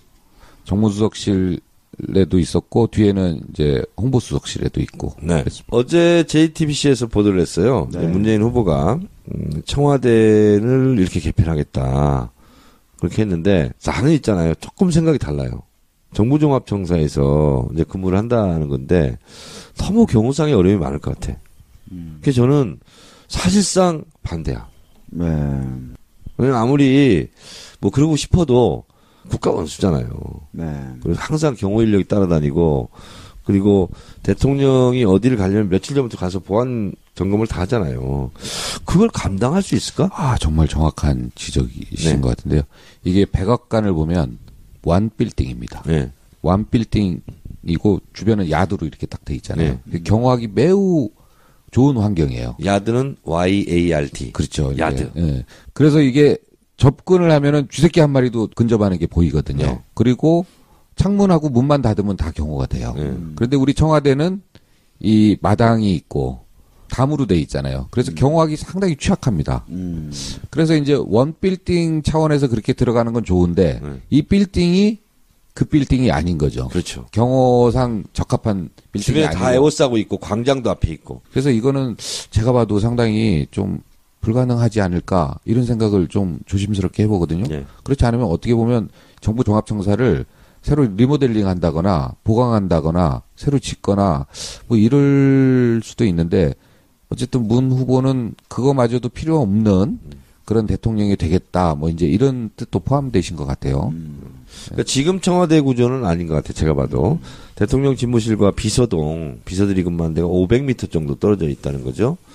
정무수석실에도 있었고 뒤에는 이제 홍보수석실에도 있고. 네. 그랬습니다. 어제 제이티비씨에서 보도를 했어요. 네. 문재인 후보가 음, 청와대를 이렇게 개편하겠다. 그렇게 했는데 나는 있잖아요. 조금 생각이 달라요. 정부종합청사에서 이제 근무를 한다는 건데 너무 경호상의 어려움이 많을 것 같아. 음. 그래서 저는 사실상 반대야. 네. 왜냐면 아무리 뭐 그러고 싶어도 국가 원수잖아요. 네. 그래서 항상 경호 인력이 따라다니고 그리고 대통령이 어디를 가려면 며칠 전부터 가서 보안 점검을 다 하잖아요. 그걸 감당할 수 있을까? 아 정말 정확한 지적이신 네. 것 같은데요. 이게 백악관을 보면 완 빌딩입니다. 네. 완 빌딩이고 주변은 야도로 이렇게 딱 돼 있잖아요. 네. 경호하기 매우 좋은 환경이에요. 야드는 와이 에이 알 티. 그렇죠. 이게. 야드. 예. 그래서 이게 접근을 하면은 쥐새끼 한 마리도 근접하는 게 보이거든요. 네. 그리고 창문하고 문만 닫으면 다 경호가 돼요. 네. 그런데 우리 청와대는 이 마당이 있고 담으로 돼 있잖아요. 그래서 경호하기 상당히 취약합니다. 음. 그래서 이제 원 빌딩 차원에서 그렇게 들어가는 건 좋은데 네. 이 빌딩이 그 빌딩이 아닌 거죠. 그렇죠. 경호상 적합한 빌딩이 주변에 다 아니고. 에워싸고 있고 광장도 앞에 있고. 그래서 이거는 제가 봐도 상당히 좀 불가능하지 않을까 이런 생각을 좀 조심스럽게 해보거든요. 네. 그렇지 않으면 어떻게 보면 정부 종합청사를 새로 리모델링 한다거나 보강한다거나 새로 짓거나 뭐 이럴 수도 있는데 어쨌든 문 후보는 그거마저도 필요 없는 그런 대통령이 되겠다 뭐 이제 이런 뜻도 포함되신 것 같아요. 그러니까 지금 청와대 구조는 아닌 것 같아요. 제가 봐도 대통령 집무실과 비서동 비서들이 근무하는 데가 오백 미터 정도 떨어져 있다는 거죠.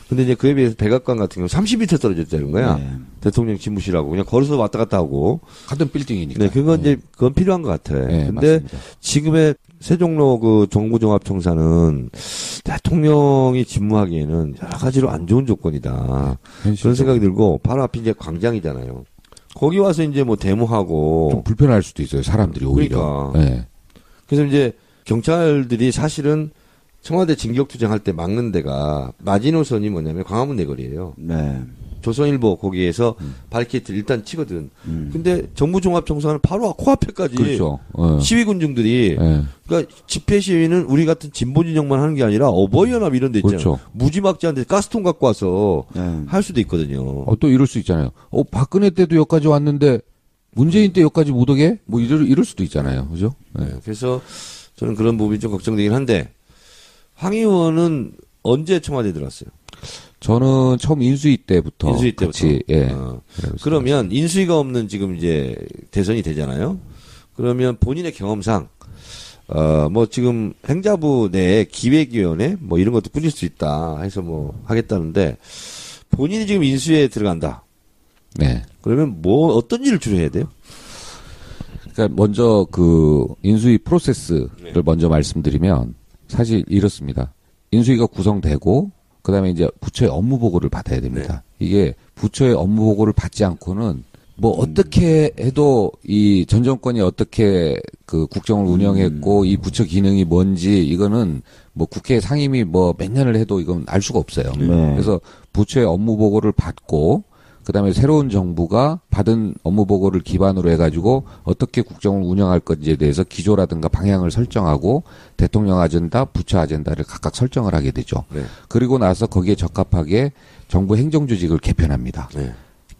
근데 이제 그에 비해서 백악관 같은 경우 삼십 미터 떨어졌다는 거야. 네. 대통령 집무실하고 그냥 걸어서 왔다 갔다 하고. 같은 빌딩이니까. 네, 그건 이제 그건 필요한 것 같아. 네, 근데 맞습니다. 지금의 세종로 그 정부종합청사는 대통령이 집무하기에는 여러 가지로 안 좋은 조건이다. 그런 생각이 들고 바로 앞이 이제 광장이잖아요. 거기 와서 이제 뭐 데모하고 좀 불편할 수도 있어요. 사람들이 오히려. 그러니까. 네. 그래서 이제 경찰들이 사실은 청와대 진격투쟁할 때 막는 데가 마지노선이 뭐냐면 광화문 내거리예요. 네. 조선일보 거기에서 음. 바리케이트를 일단 치거든. 음. 근데 정부종합청사는 바로 코앞에까지 그렇죠. 어. 시위군중들이 네. 그러니까 집회 시위는 우리 같은 진보 진영만 하는 게 아니라 어버이연합 이런 데 있잖아요. 그렇죠. 무지막지한데 가스통 갖고 와서 네. 할 수도 있거든요. 어, 또 이럴 수 있잖아요. 어, 박근혜 때도 여기까지 왔는데 문재인 때 여기까지 못 오게? 뭐 이럴, 이럴 수도 있잖아요. 그죠? 네. 네, 그래서 저는 그런 부분이 좀 걱정되긴 한데 황 의원은 언제 청와대에 들어왔어요? 저는 처음 인수위 때부터 인수위 때부터. 같이 예. 어. 그러면 인수위가 없는 지금 이제 대선이 되잖아요. 그러면 본인의 경험상 어 뭐 지금 행자부 내에 기획위원회 뭐 이런 것도 꾸릴 수 있다 해서 뭐 하겠다는데 본인이 지금 인수위에 들어간다. 네. 그러면 뭐 어떤 일을 주로 해야 돼요? 그러니까 먼저 그 인수위 프로세스를 네. 먼저 말씀드리면 사실 이렇습니다. 인수위가 구성되고 그다음에 이제 부처의 업무 보고를 받아야 됩니다. 네. 이게 부처의 업무 보고를 받지 않고는 뭐 음. 어떻게 해도 이 전 정권이 어떻게 그 국정을 운영했고 음. 이 부처 기능이 뭔지 이거는 뭐 국회 상임위 뭐 몇 년을 해도 이건 알 수가 없어요. 네. 그래서 부처의 업무 보고를 받고 그다음에 새로운 정부가 받은 업무 보고를 기반으로 해가지고 어떻게 국정을 운영할 건지에 대해서 기조라든가 방향을 설정하고 대통령 아젠다, 부처 아젠다를 각각 설정을 하게 되죠. 네. 그리고 나서 거기에 적합하게 정부 행정조직을 개편합니다. 네.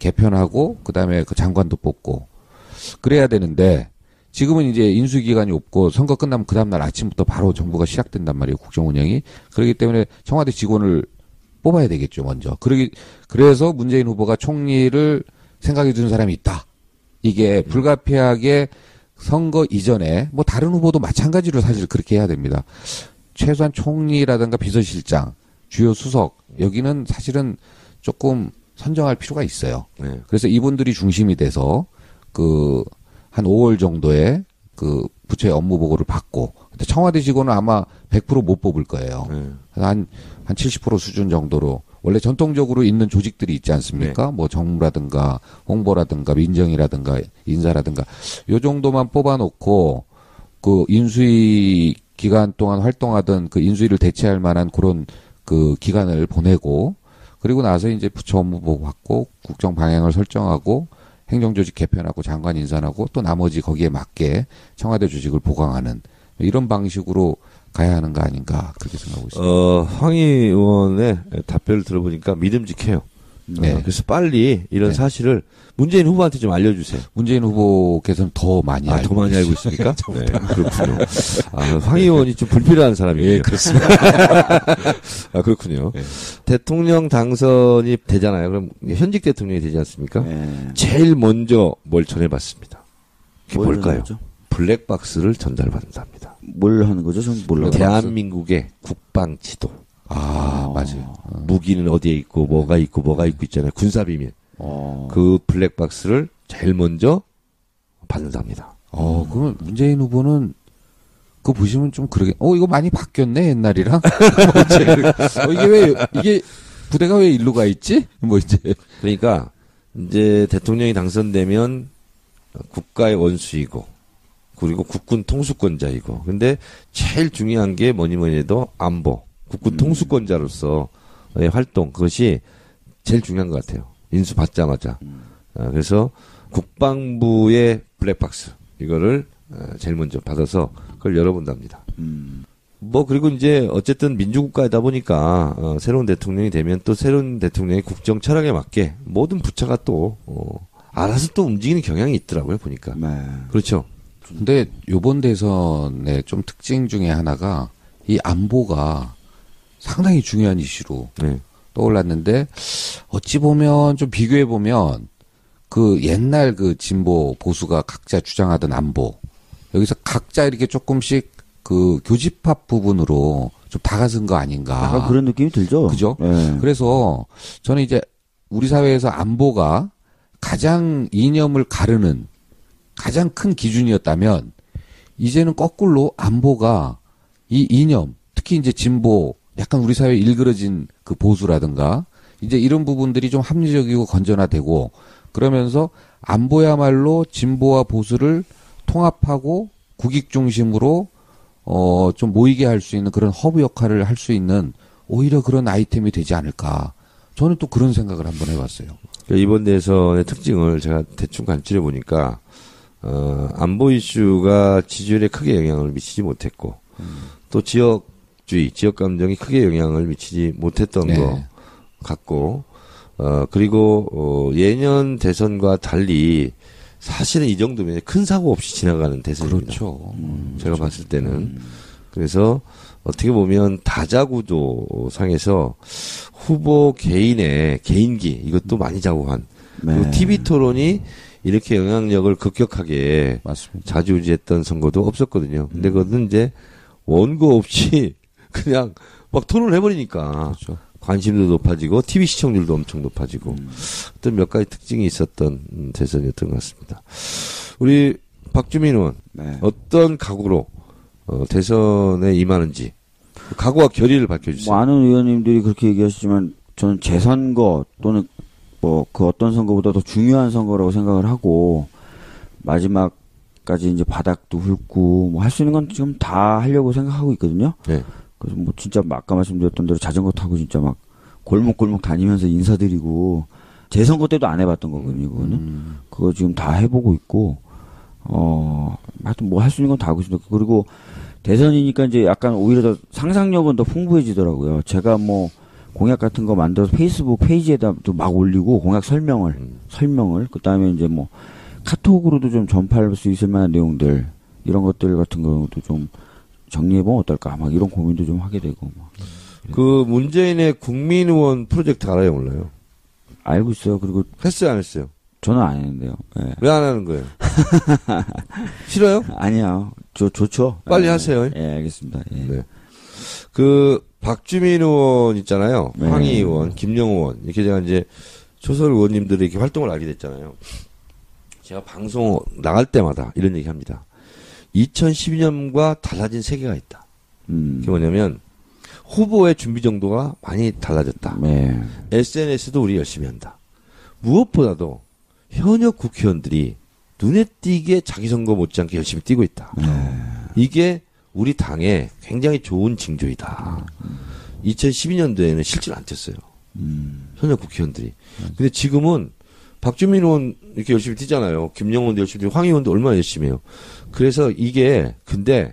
개편하고 그다음에 그 장관도 뽑고 그래야 되는데 지금은 이제 인수기간이 없고 선거 끝나면 그 다음날 아침부터 바로 정부가 시작된단 말이에요. 국정 운영이. 그렇기 때문에 청와대 직원을 뽑아야 되겠죠, 먼저. 그러기, 그래서 문재인 후보가 총리를 생각해 두는 사람이 있다. 이게 불가피하게 선거 이전에, 뭐 다른 후보도 마찬가지로 사실 그렇게 해야 됩니다. 최소한 총리라든가 비서실장, 주요 수석, 여기는 사실은 조금 선정할 필요가 있어요. 네. 그래서 이분들이 중심이 돼서 그, 한 오월 정도에 그 부처의 업무 보고를 받고, 근데 청와대 직원은 아마 백 퍼센트 못 뽑을 거예요. 네. 한, 한 칠십 퍼센트 수준 정도로. 원래 전통적으로 있는 조직들이 있지 않습니까? 네. 뭐 정무라든가 홍보라든가 민정이라든가 인사라든가 요 정도만 뽑아놓고 그 인수위 기간 동안 활동하던 그 인수위를 대체할 만한 그런 그 기간을 보내고 그리고 나서 이제 부처 업무 보고 받고 국정 방향을 설정하고 행정조직 개편하고 장관 인선하고 또 나머지 거기에 맞게 청와대 조직을 보강하는 이런 방식으로 가야 하는 거 아닌가 그렇게 생각하고 있습니다. 어, 황 의원의 답변을 들어보니까 믿음직해요. 네. 어, 그래서 빨리 이런 네. 사실을 문재인 후보한테 좀 알려주세요. 문재인 후보께서는 더 많이 아, 알고 더 많이 알고 계시죠. 있습니까? 네, 그렇군요. 아, 황 의원이 좀 불필요한 사람이에요. 예, 그렇습니다. 아, 그렇군요. 네. 대통령 당선이 되잖아요. 그럼 현직 대통령이 되지 않습니까? 네. 제일 먼저 뭘 전해봤습니다. 그게 뭘 뭘까요? 전하죠? 블랙박스를 전달받는답니다. 뭘 하는 거죠? 전 몰라요. 대한민국의 국방 지도. 아, 어. 맞아요. 무기는 어디에 있고 뭐가 있고 뭐가 있고 있잖아요. 군사 비밀. 어. 그 블랙박스를 제일 먼저 받는답니다. 어, 그러면 문재인 후보는 그거 보시면 좀 그러게, 어, 이거 많이 바뀌었네, 옛날이랑. 뭐 이제, 어, 이게 왜, 이게 부대가 왜 일로 가 있지? 뭐 이제. 그러니까 이제 대통령이 당선되면 국가의 원수이고 그리고 국군 통수권자이고 근데 제일 중요한 게 뭐니 뭐니 해도 안보 국군 통수권자로서의 활동 그것이 제일 중요한 것 같아요. 인수 받자마자. 아, 그래서 국방부의 블랙박스 이거를 제일 먼저 받아서 그걸 열어본답니다. 음. 뭐 그리고 이제 어쨌든 민주국가이다 보니까 어, 새로운 대통령이 되면 또 새로운 대통령의 국정 철학에 맞게 모든 부처가 또 어, 알아서 또 움직이는 경향이 있더라고요 보니까. 네. 그렇죠. 근데 요번 대선의 좀 특징 중에 하나가 이 안보가 상당히 중요한 이슈로 네. 떠올랐는데 어찌 보면 좀 비교해 보면 그 옛날 그 진보 보수가 각자 주장하던 안보 여기서 각자 이렇게 조금씩 그 교집합 부분으로 좀 다가선 거 아닌가. 약간 그런 느낌이 들죠. 그죠? 예. 그래서 저는 이제 우리 사회에서 안보가 가장 이념을 가르는 가장 큰 기준이었다면 이제는 거꾸로 안보가 이 이념, 특히 이제 진보, 약간 우리 사회에 일그러진 그 보수라든가 이제 이런 부분들이 좀 합리적이고 건전화되고 그러면서 안보야말로 진보와 보수를 통합하고 국익 중심으로 어, 좀 모이게 할 수 있는 그런 허브 역할을 할 수 있는 오히려 그런 아이템이 되지 않을까. 저는 또 그런 생각을 한번 해봤어요. 이번 대선의 특징을 제가 대충 간추려 보니까 어, 안보 이슈가 지지율에 크게 영향을 미치지 못했고 음. 또 지역주의, 지역 감정이 크게 영향을 미치지 못했던 네. 것 같고 어, 그리고 어, 예년 대선과 달리 사실은 이 정도면 큰 사고 없이 지나가는 대선입니다. 그렇죠. 음, 제가 그렇죠. 봤을 때는. 음. 그래서 어떻게 보면 다자구도 상에서 후보 개인의 개인기 이것도 많이 자고한 네. 그리고 티비 토론이 이렇게 영향력을 급격하게 맞습니다. 좌지우지했던 선거도 없었거든요. 근데 음. 그것은 이제 원고 없이 그냥 막 토론을 해버리니까 그렇죠. 관심도 높아지고 티비 시청률도 엄청 높아지고 음. 어떤 몇 가지 특징이 있었던 대선이었던 것 같습니다. 우리 박주민 의원 네. 어떤 각오로 어, 대선에 임하는지 각오와 결의를 밝혀주세요. 많은 의원님들이 그렇게 얘기하시지만 저는 재선거 또는 뭐 그 어떤 선거보다 더 중요한 선거라고 생각을 하고 마지막까지 이제 바닥도 훑고 뭐 할 수 있는 건 지금 다 하려고 생각하고 있거든요. 네. 그래서 뭐 진짜 아까 말씀드렸던 대로 자전거 타고 진짜 막 골목골목 다니면서 인사드리고 재선거 때도 안 해봤던 거거든요. 그거는 음. 그거 지금 다 해보고 있고 어 하여튼 뭐 할 수 있는 건 다 하고 있습니다. 그리고 대선이니까 이제 약간 오히려 더 상상력은 더 풍부해지더라고요. 제가 뭐 공약 같은 거 만들어서 페이스북 페이지에다 또 막 올리고 공약 설명을 음. 설명을 그다음에 이제 뭐 카톡으로도 좀 전파할 수 있을 만한 내용들 이런 것들 같은 것도 좀 정리해보면 어떨까 막 이런 고민도 좀 하게 되고 막. 그 문재인의 국민의원 프로젝트 알아요 몰라요? 알고 있어요. 그리고 했어요 안 했어요? 저는 안 했는데요. 네. 왜 안 하는 거예요? 싫어요? 아니요. 저 좋죠. 빨리 네. 하세요. 예, 네, 알겠습니다. 예. 네. 그 박주민 의원 있잖아요. 네. 황희 의원, 김영호 의원 이렇게 제가 이제 초설 의원님들의 이렇게 활동을 알게 됐잖아요. 제가 방송 나갈 때마다 이런 얘기합니다. 이천십이 년과 달라진 세계가 있다. 음. 그게 뭐냐면 후보의 준비 정도가 많이 달라졌다. 네. 에스엔에스도 우리 열심히 한다. 무엇보다도 현역 국회의원들이 눈에 띄게 자기 선거 못지않게 열심히 뛰고 있다. 네. 이게 우리 당에 굉장히 좋은 징조이다. 음. 이천십이 년도에는 실제로 안 뛰었어요. 음. 현역 국회의원들이. 근데 지금은 박주민 의원 이렇게 열심히 뛰잖아요. 김영호도 열심히 뛰고 황희 의원도 얼마나 열심히 해요. 그래서 이게 근데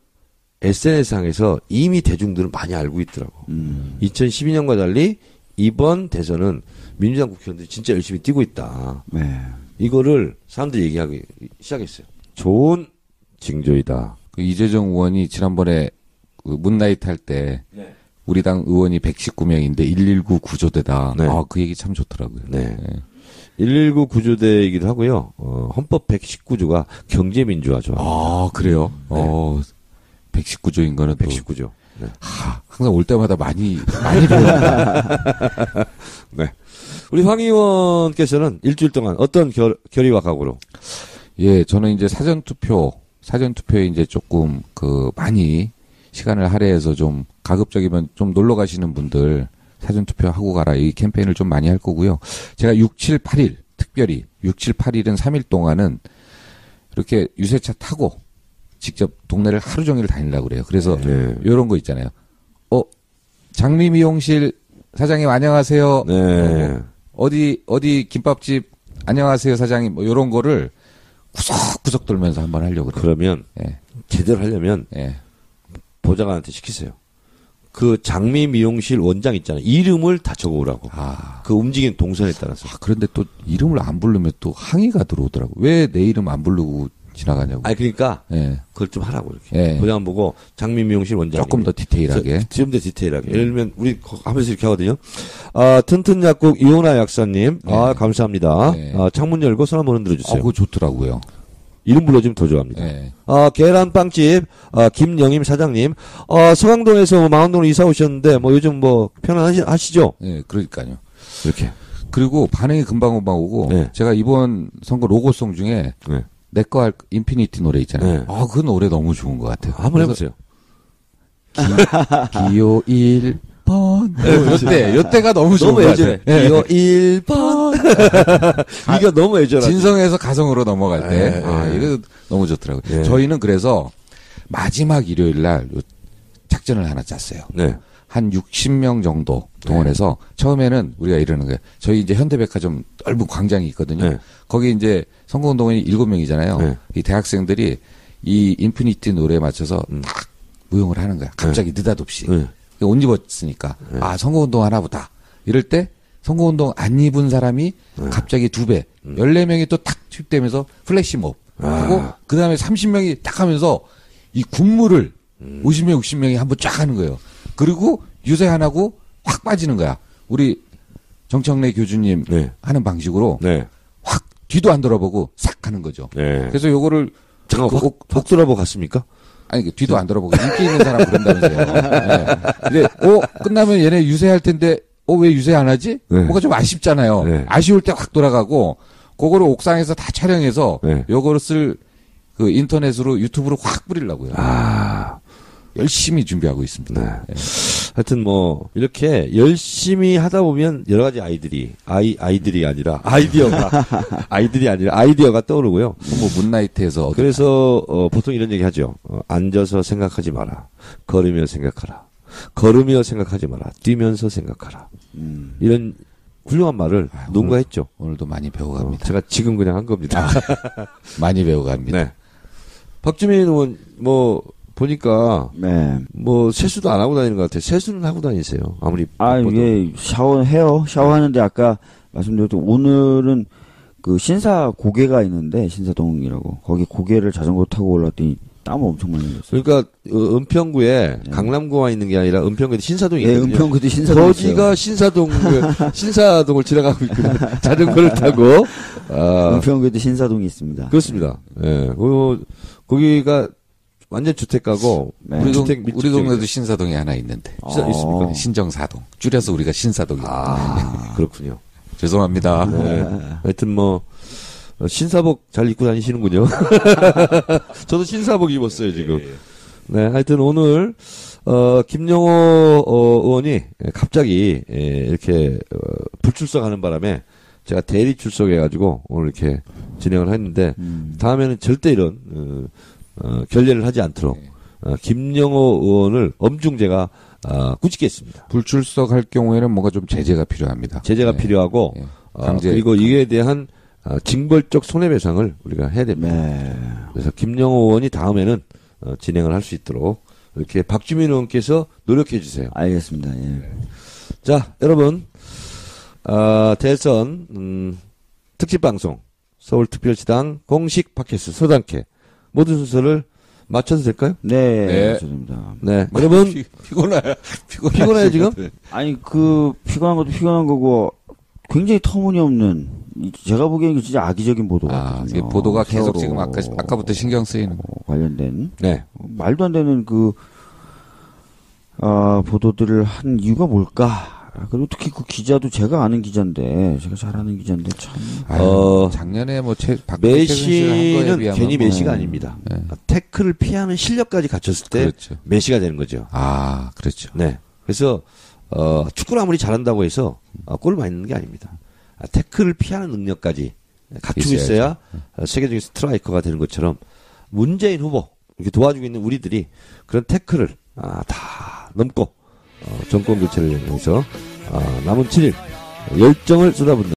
에스엔에스상에서 이미 대중들은 많이 알고 있더라고. 음. 이천십이 년과 달리 이번 대선은 민주당 국회의원들이 진짜 열심히 뛰고 있다. 네. 이거를 사람들이 얘기하기 시작했어요. 좋은 징조이다. 그 이재정 의원이 지난번에 그 문나이트 할 때 네. 우리 당 의원이 백십구 명인데 일일구 구조대다. 네. 아, 그 얘기 참 좋더라고요. 네. 네. 일일구 구조대이기도 하고요. 어, 헌법 백십구 조가 경제민주화 조합. 아, 그래요? 네. 어, 백십구 조인 거는 백십구 조. 네. 하, 항상 올 때마다 많이, 많이 배웁니다. 네. 우리 황 의원께서는 일주일 동안 어떤 결, 결의와 각오로? 예, 저는 이제 사전투표, 사전투표에 이제 조금 그 많이 시간을 할애해서 좀 가급적이면 좀 놀러 가시는 분들 사전투표 하고 가라 이 캠페인을 좀 많이 할 거고요. 제가 육, 칠, 팔 일 특별히 육, 칠, 팔 일은 삼 일 동안은 이렇게 유세차 타고 직접 동네를 하루 종일 다니려고 그래요. 그래서 네. 이런 거 있잖아요. 어, 장미 미용실 사장님 안녕하세요. 네. 어, 어디 어디 김밥집 안녕하세요 사장님 뭐 이런 거를 구석구석 돌면서 한번 하려고 그래요. 그러면 예. 제대로 하려면 예. 보좌관한테 시키세요. 그 장미 미용실 원장 있잖아요. 이름을 다 적어오라고. 아. 그 움직이는 동선에 따라서. 아, 그런데 또 이름을 안 부르면 또 항의가 들어오더라고. 왜 내 이름 안 부르고 지나가냐고. 아니 그러니까 예. 그걸 좀 하라고 이렇게. 예. 보좌관 보고 장미 미용실 원장. 조금 더 디테일하게. 좀 더 디테일하게. 예를 들면 우리 하면서 이렇게 하거든요. 아, 튼튼 약국 이용나 약사님. 예. 아, 감사합니다. 예. 아, 창문 열고 손 한번 흔들어 주세요. 아, 그거 좋더라고요. 이름 불러주면 더 좋아합니다. 네. 아, 계란빵집, 아, 김영임 사장님, 어, 서강동에서 뭐 마운동으로 이사 오셨는데, 뭐 요즘 뭐 편안하시죠? 네, 그러니까요. 이렇게. 그리고 반응이 금방금방 오고, 네. 제가 이번 선거 로고송 중에, 네. 내꺼 할 인피니티 노래 있잖아요. 네. 아, 그 노래 너무 좋은 것 같아요. 한번 해보세요. 기호 일 번. 요때, 요때가 너무 좋은 너무 것 애절해. 같아요. 기호 일 번. 이거 너무 애절하지. 진성에서 가성으로 넘어갈 때, 네, 아, 네. 이거 너무 좋더라고요. 네. 저희는 그래서 마지막 일요일 날 요 작전을 하나 짰어요. 네. 한 육십 명 정도 동원해서 처음에는 우리가 이러는 거예요. 저희 이제 현대백화점 넓은 광장이 있거든요. 네. 거기 이제 선거운동원이 일곱 명이잖아요. 네. 이 대학생들이 이 인피니티 노래에 맞춰서 음. 딱 무용을 하는 거야. 갑자기 느닷없이. 네. 옷 입었으니까. 네. 아, 선거운동 하나 보다. 이럴 때 선거운동 안 입은 사람이 네. 갑자기 두 배, 열네 명이 또 탁 투입되면서 플래시몹 하고 아. 그 다음에 삼십 명이 딱 하면서 이 군무를 음. 오십 명, 육십 명이 한번 쫙 하는 거예요. 그리고 유세 안 하고 확 빠지는 거야. 우리 정청래 교주님 네. 하는 방식으로 네. 확 뒤도 안 돌아보고 싹 하는 거죠. 네. 그래서 요거를 잠깐, 그 확, 옥- 확 돌아보고 갔습니까? 아니 그 뒤도 안 돌아보고 인기 있는 사람 그런다면서요. 네. 근데 어 끝나면 얘네 유세할 텐데 어 왜 유세 안 하지? 네. 뭔가 좀 아쉽잖아요. 네. 아쉬울 때 확 돌아가고 그거를 옥상에서 다 촬영해서 네. 요거를 쓸 그 인터넷으로 유튜브로 확 뿌리려고요. 아. 열심히 준비하고 있습니다. 네. 네. 하여튼 뭐 이렇게 열심히 하다 보면 여러 가지 아이들이 아이 아이들이 아니라 아이디어가 아이들이 아니라 아이디어가 떠오르고요. 뭐 문나이트에서 그래서 어, 보통 이런 얘기 하죠. 어, 앉아서 생각하지 마라. 걸으며 생각하라. 걸으며 생각하지 마라. 뛰면서 생각하라. 음. 이런 훌륭한 말을 아, 누군가 오늘- 했죠. 오늘도 많이 어, 배워갑니다. 제가 지금 그냥 한 겁니다. 많이 배워갑니다. 네. 박주민 의원 뭐 보니까 네. 뭐 세수도 안 하고 다니는 것 같아요. 세수는 하고 다니세요. 아무리 아, 바빠도. 이게 샤워해요. 샤워하는데 아까 말씀드렸던 오늘은 그 신사 고개가 있는데 신사동이라고 거기 고개를 자전거 타고 올랐더니 땀을 엄청 많이 흘렸어요. 그러니까 어, 은평구에 네. 강남구가 있는 게 아니라 은평구에 신사동이 네, 있거든요. 은평구도 신사동 거기가 신사동 신사동을 지나가고 있거든요. 자전거를 타고 아, 은평구에도 신사동이 있습니다. 그렇습니다. 예, 그 거기가 완전 주택가고 네. 우리, 동, 주택 우리 밀집적이에요. 동네도 신사동이 하나 있는데. 진짜 어. 있습니까? 신정사동. 줄여서 우리가 신사동이에요. 아, 그렇군요. 죄송합니다. 네. 하여튼 뭐 어, 신사복 잘 입고 다니시는군요. 저도 신사복 입었어요 지금. 네, 하여튼 오늘 어, 김영호 어, 의원이 갑자기 예, 이렇게 어, 불출석하는 바람에 제가 대리 출석해가지고 오늘 이렇게 진행을 했는데 음. 다음에는 절대 이런 어, 어, 결례를 하지 않도록 어, 김영호 의원을 엄중 제가 어, 꾸짖겠습니다. 불출석할 경우에는 뭔가 좀 제재가 필요합니다. 제재가 네. 필요하고 네. 어, 강제- 그리고 이에 대한 어, 징벌적 손해배상을 우리가 해야 됩니다. 네. 그래서 김영호 의원이 다음에는 어, 진행을 할 수 있도록 이렇게 박주민 의원께서 노력해 주세요. 알겠습니다. 예. 자, 여러분 어, 대선 음, 특집 방송 서울특별시당 공식 팟캐스트 소단캐 모든 순서를 맞춰도 될까요? 네. 네. 죄송합니다. 네, 여러분 피, 피곤해. 피곤해. 피곤해요, 지금? 아니 그 피곤한 것도 피곤한 거고 굉장히 터무니없는 이- 제가 보기에는 진짜 악의적인 보도 아, 같거든요. 이게 보도가 계속 세월호 지금 아까, 아까부터 신경 쓰이는. 관련된 네, 말도 안 되는 그 아, 보도들을 한 이유가 뭘까? 그리고 특히 그 기자도 제가 아는 기자인데 제가 잘 아는 기자인데 참 아유, 어, 작년에 뭐 최, 박근혜 최순실 한 거에 메시는 비하면 괜히 뭐- 메시가 아닙니다. 네. 태클을 피하는 실력까지 갖췄을 때 그렇죠. 메시가 되는 거죠. 아, 그렇죠. 네. 그래서 어, 축구를 아무리 잘한다고 해서 어, 골을 많이 넣는 게 아닙니다. 아, 태클을 피하는 능력까지 갖추고 있어야죠. 있어야 어, 세계적인 스트라이커가 되는 것처럼 문재인 후보 이렇게 도와주고 있는 우리들이 그런 태클을 아, 다 넘고 어, 정권 교체를 위해서 아, 남은 칠 일 열정을 쏟아붓는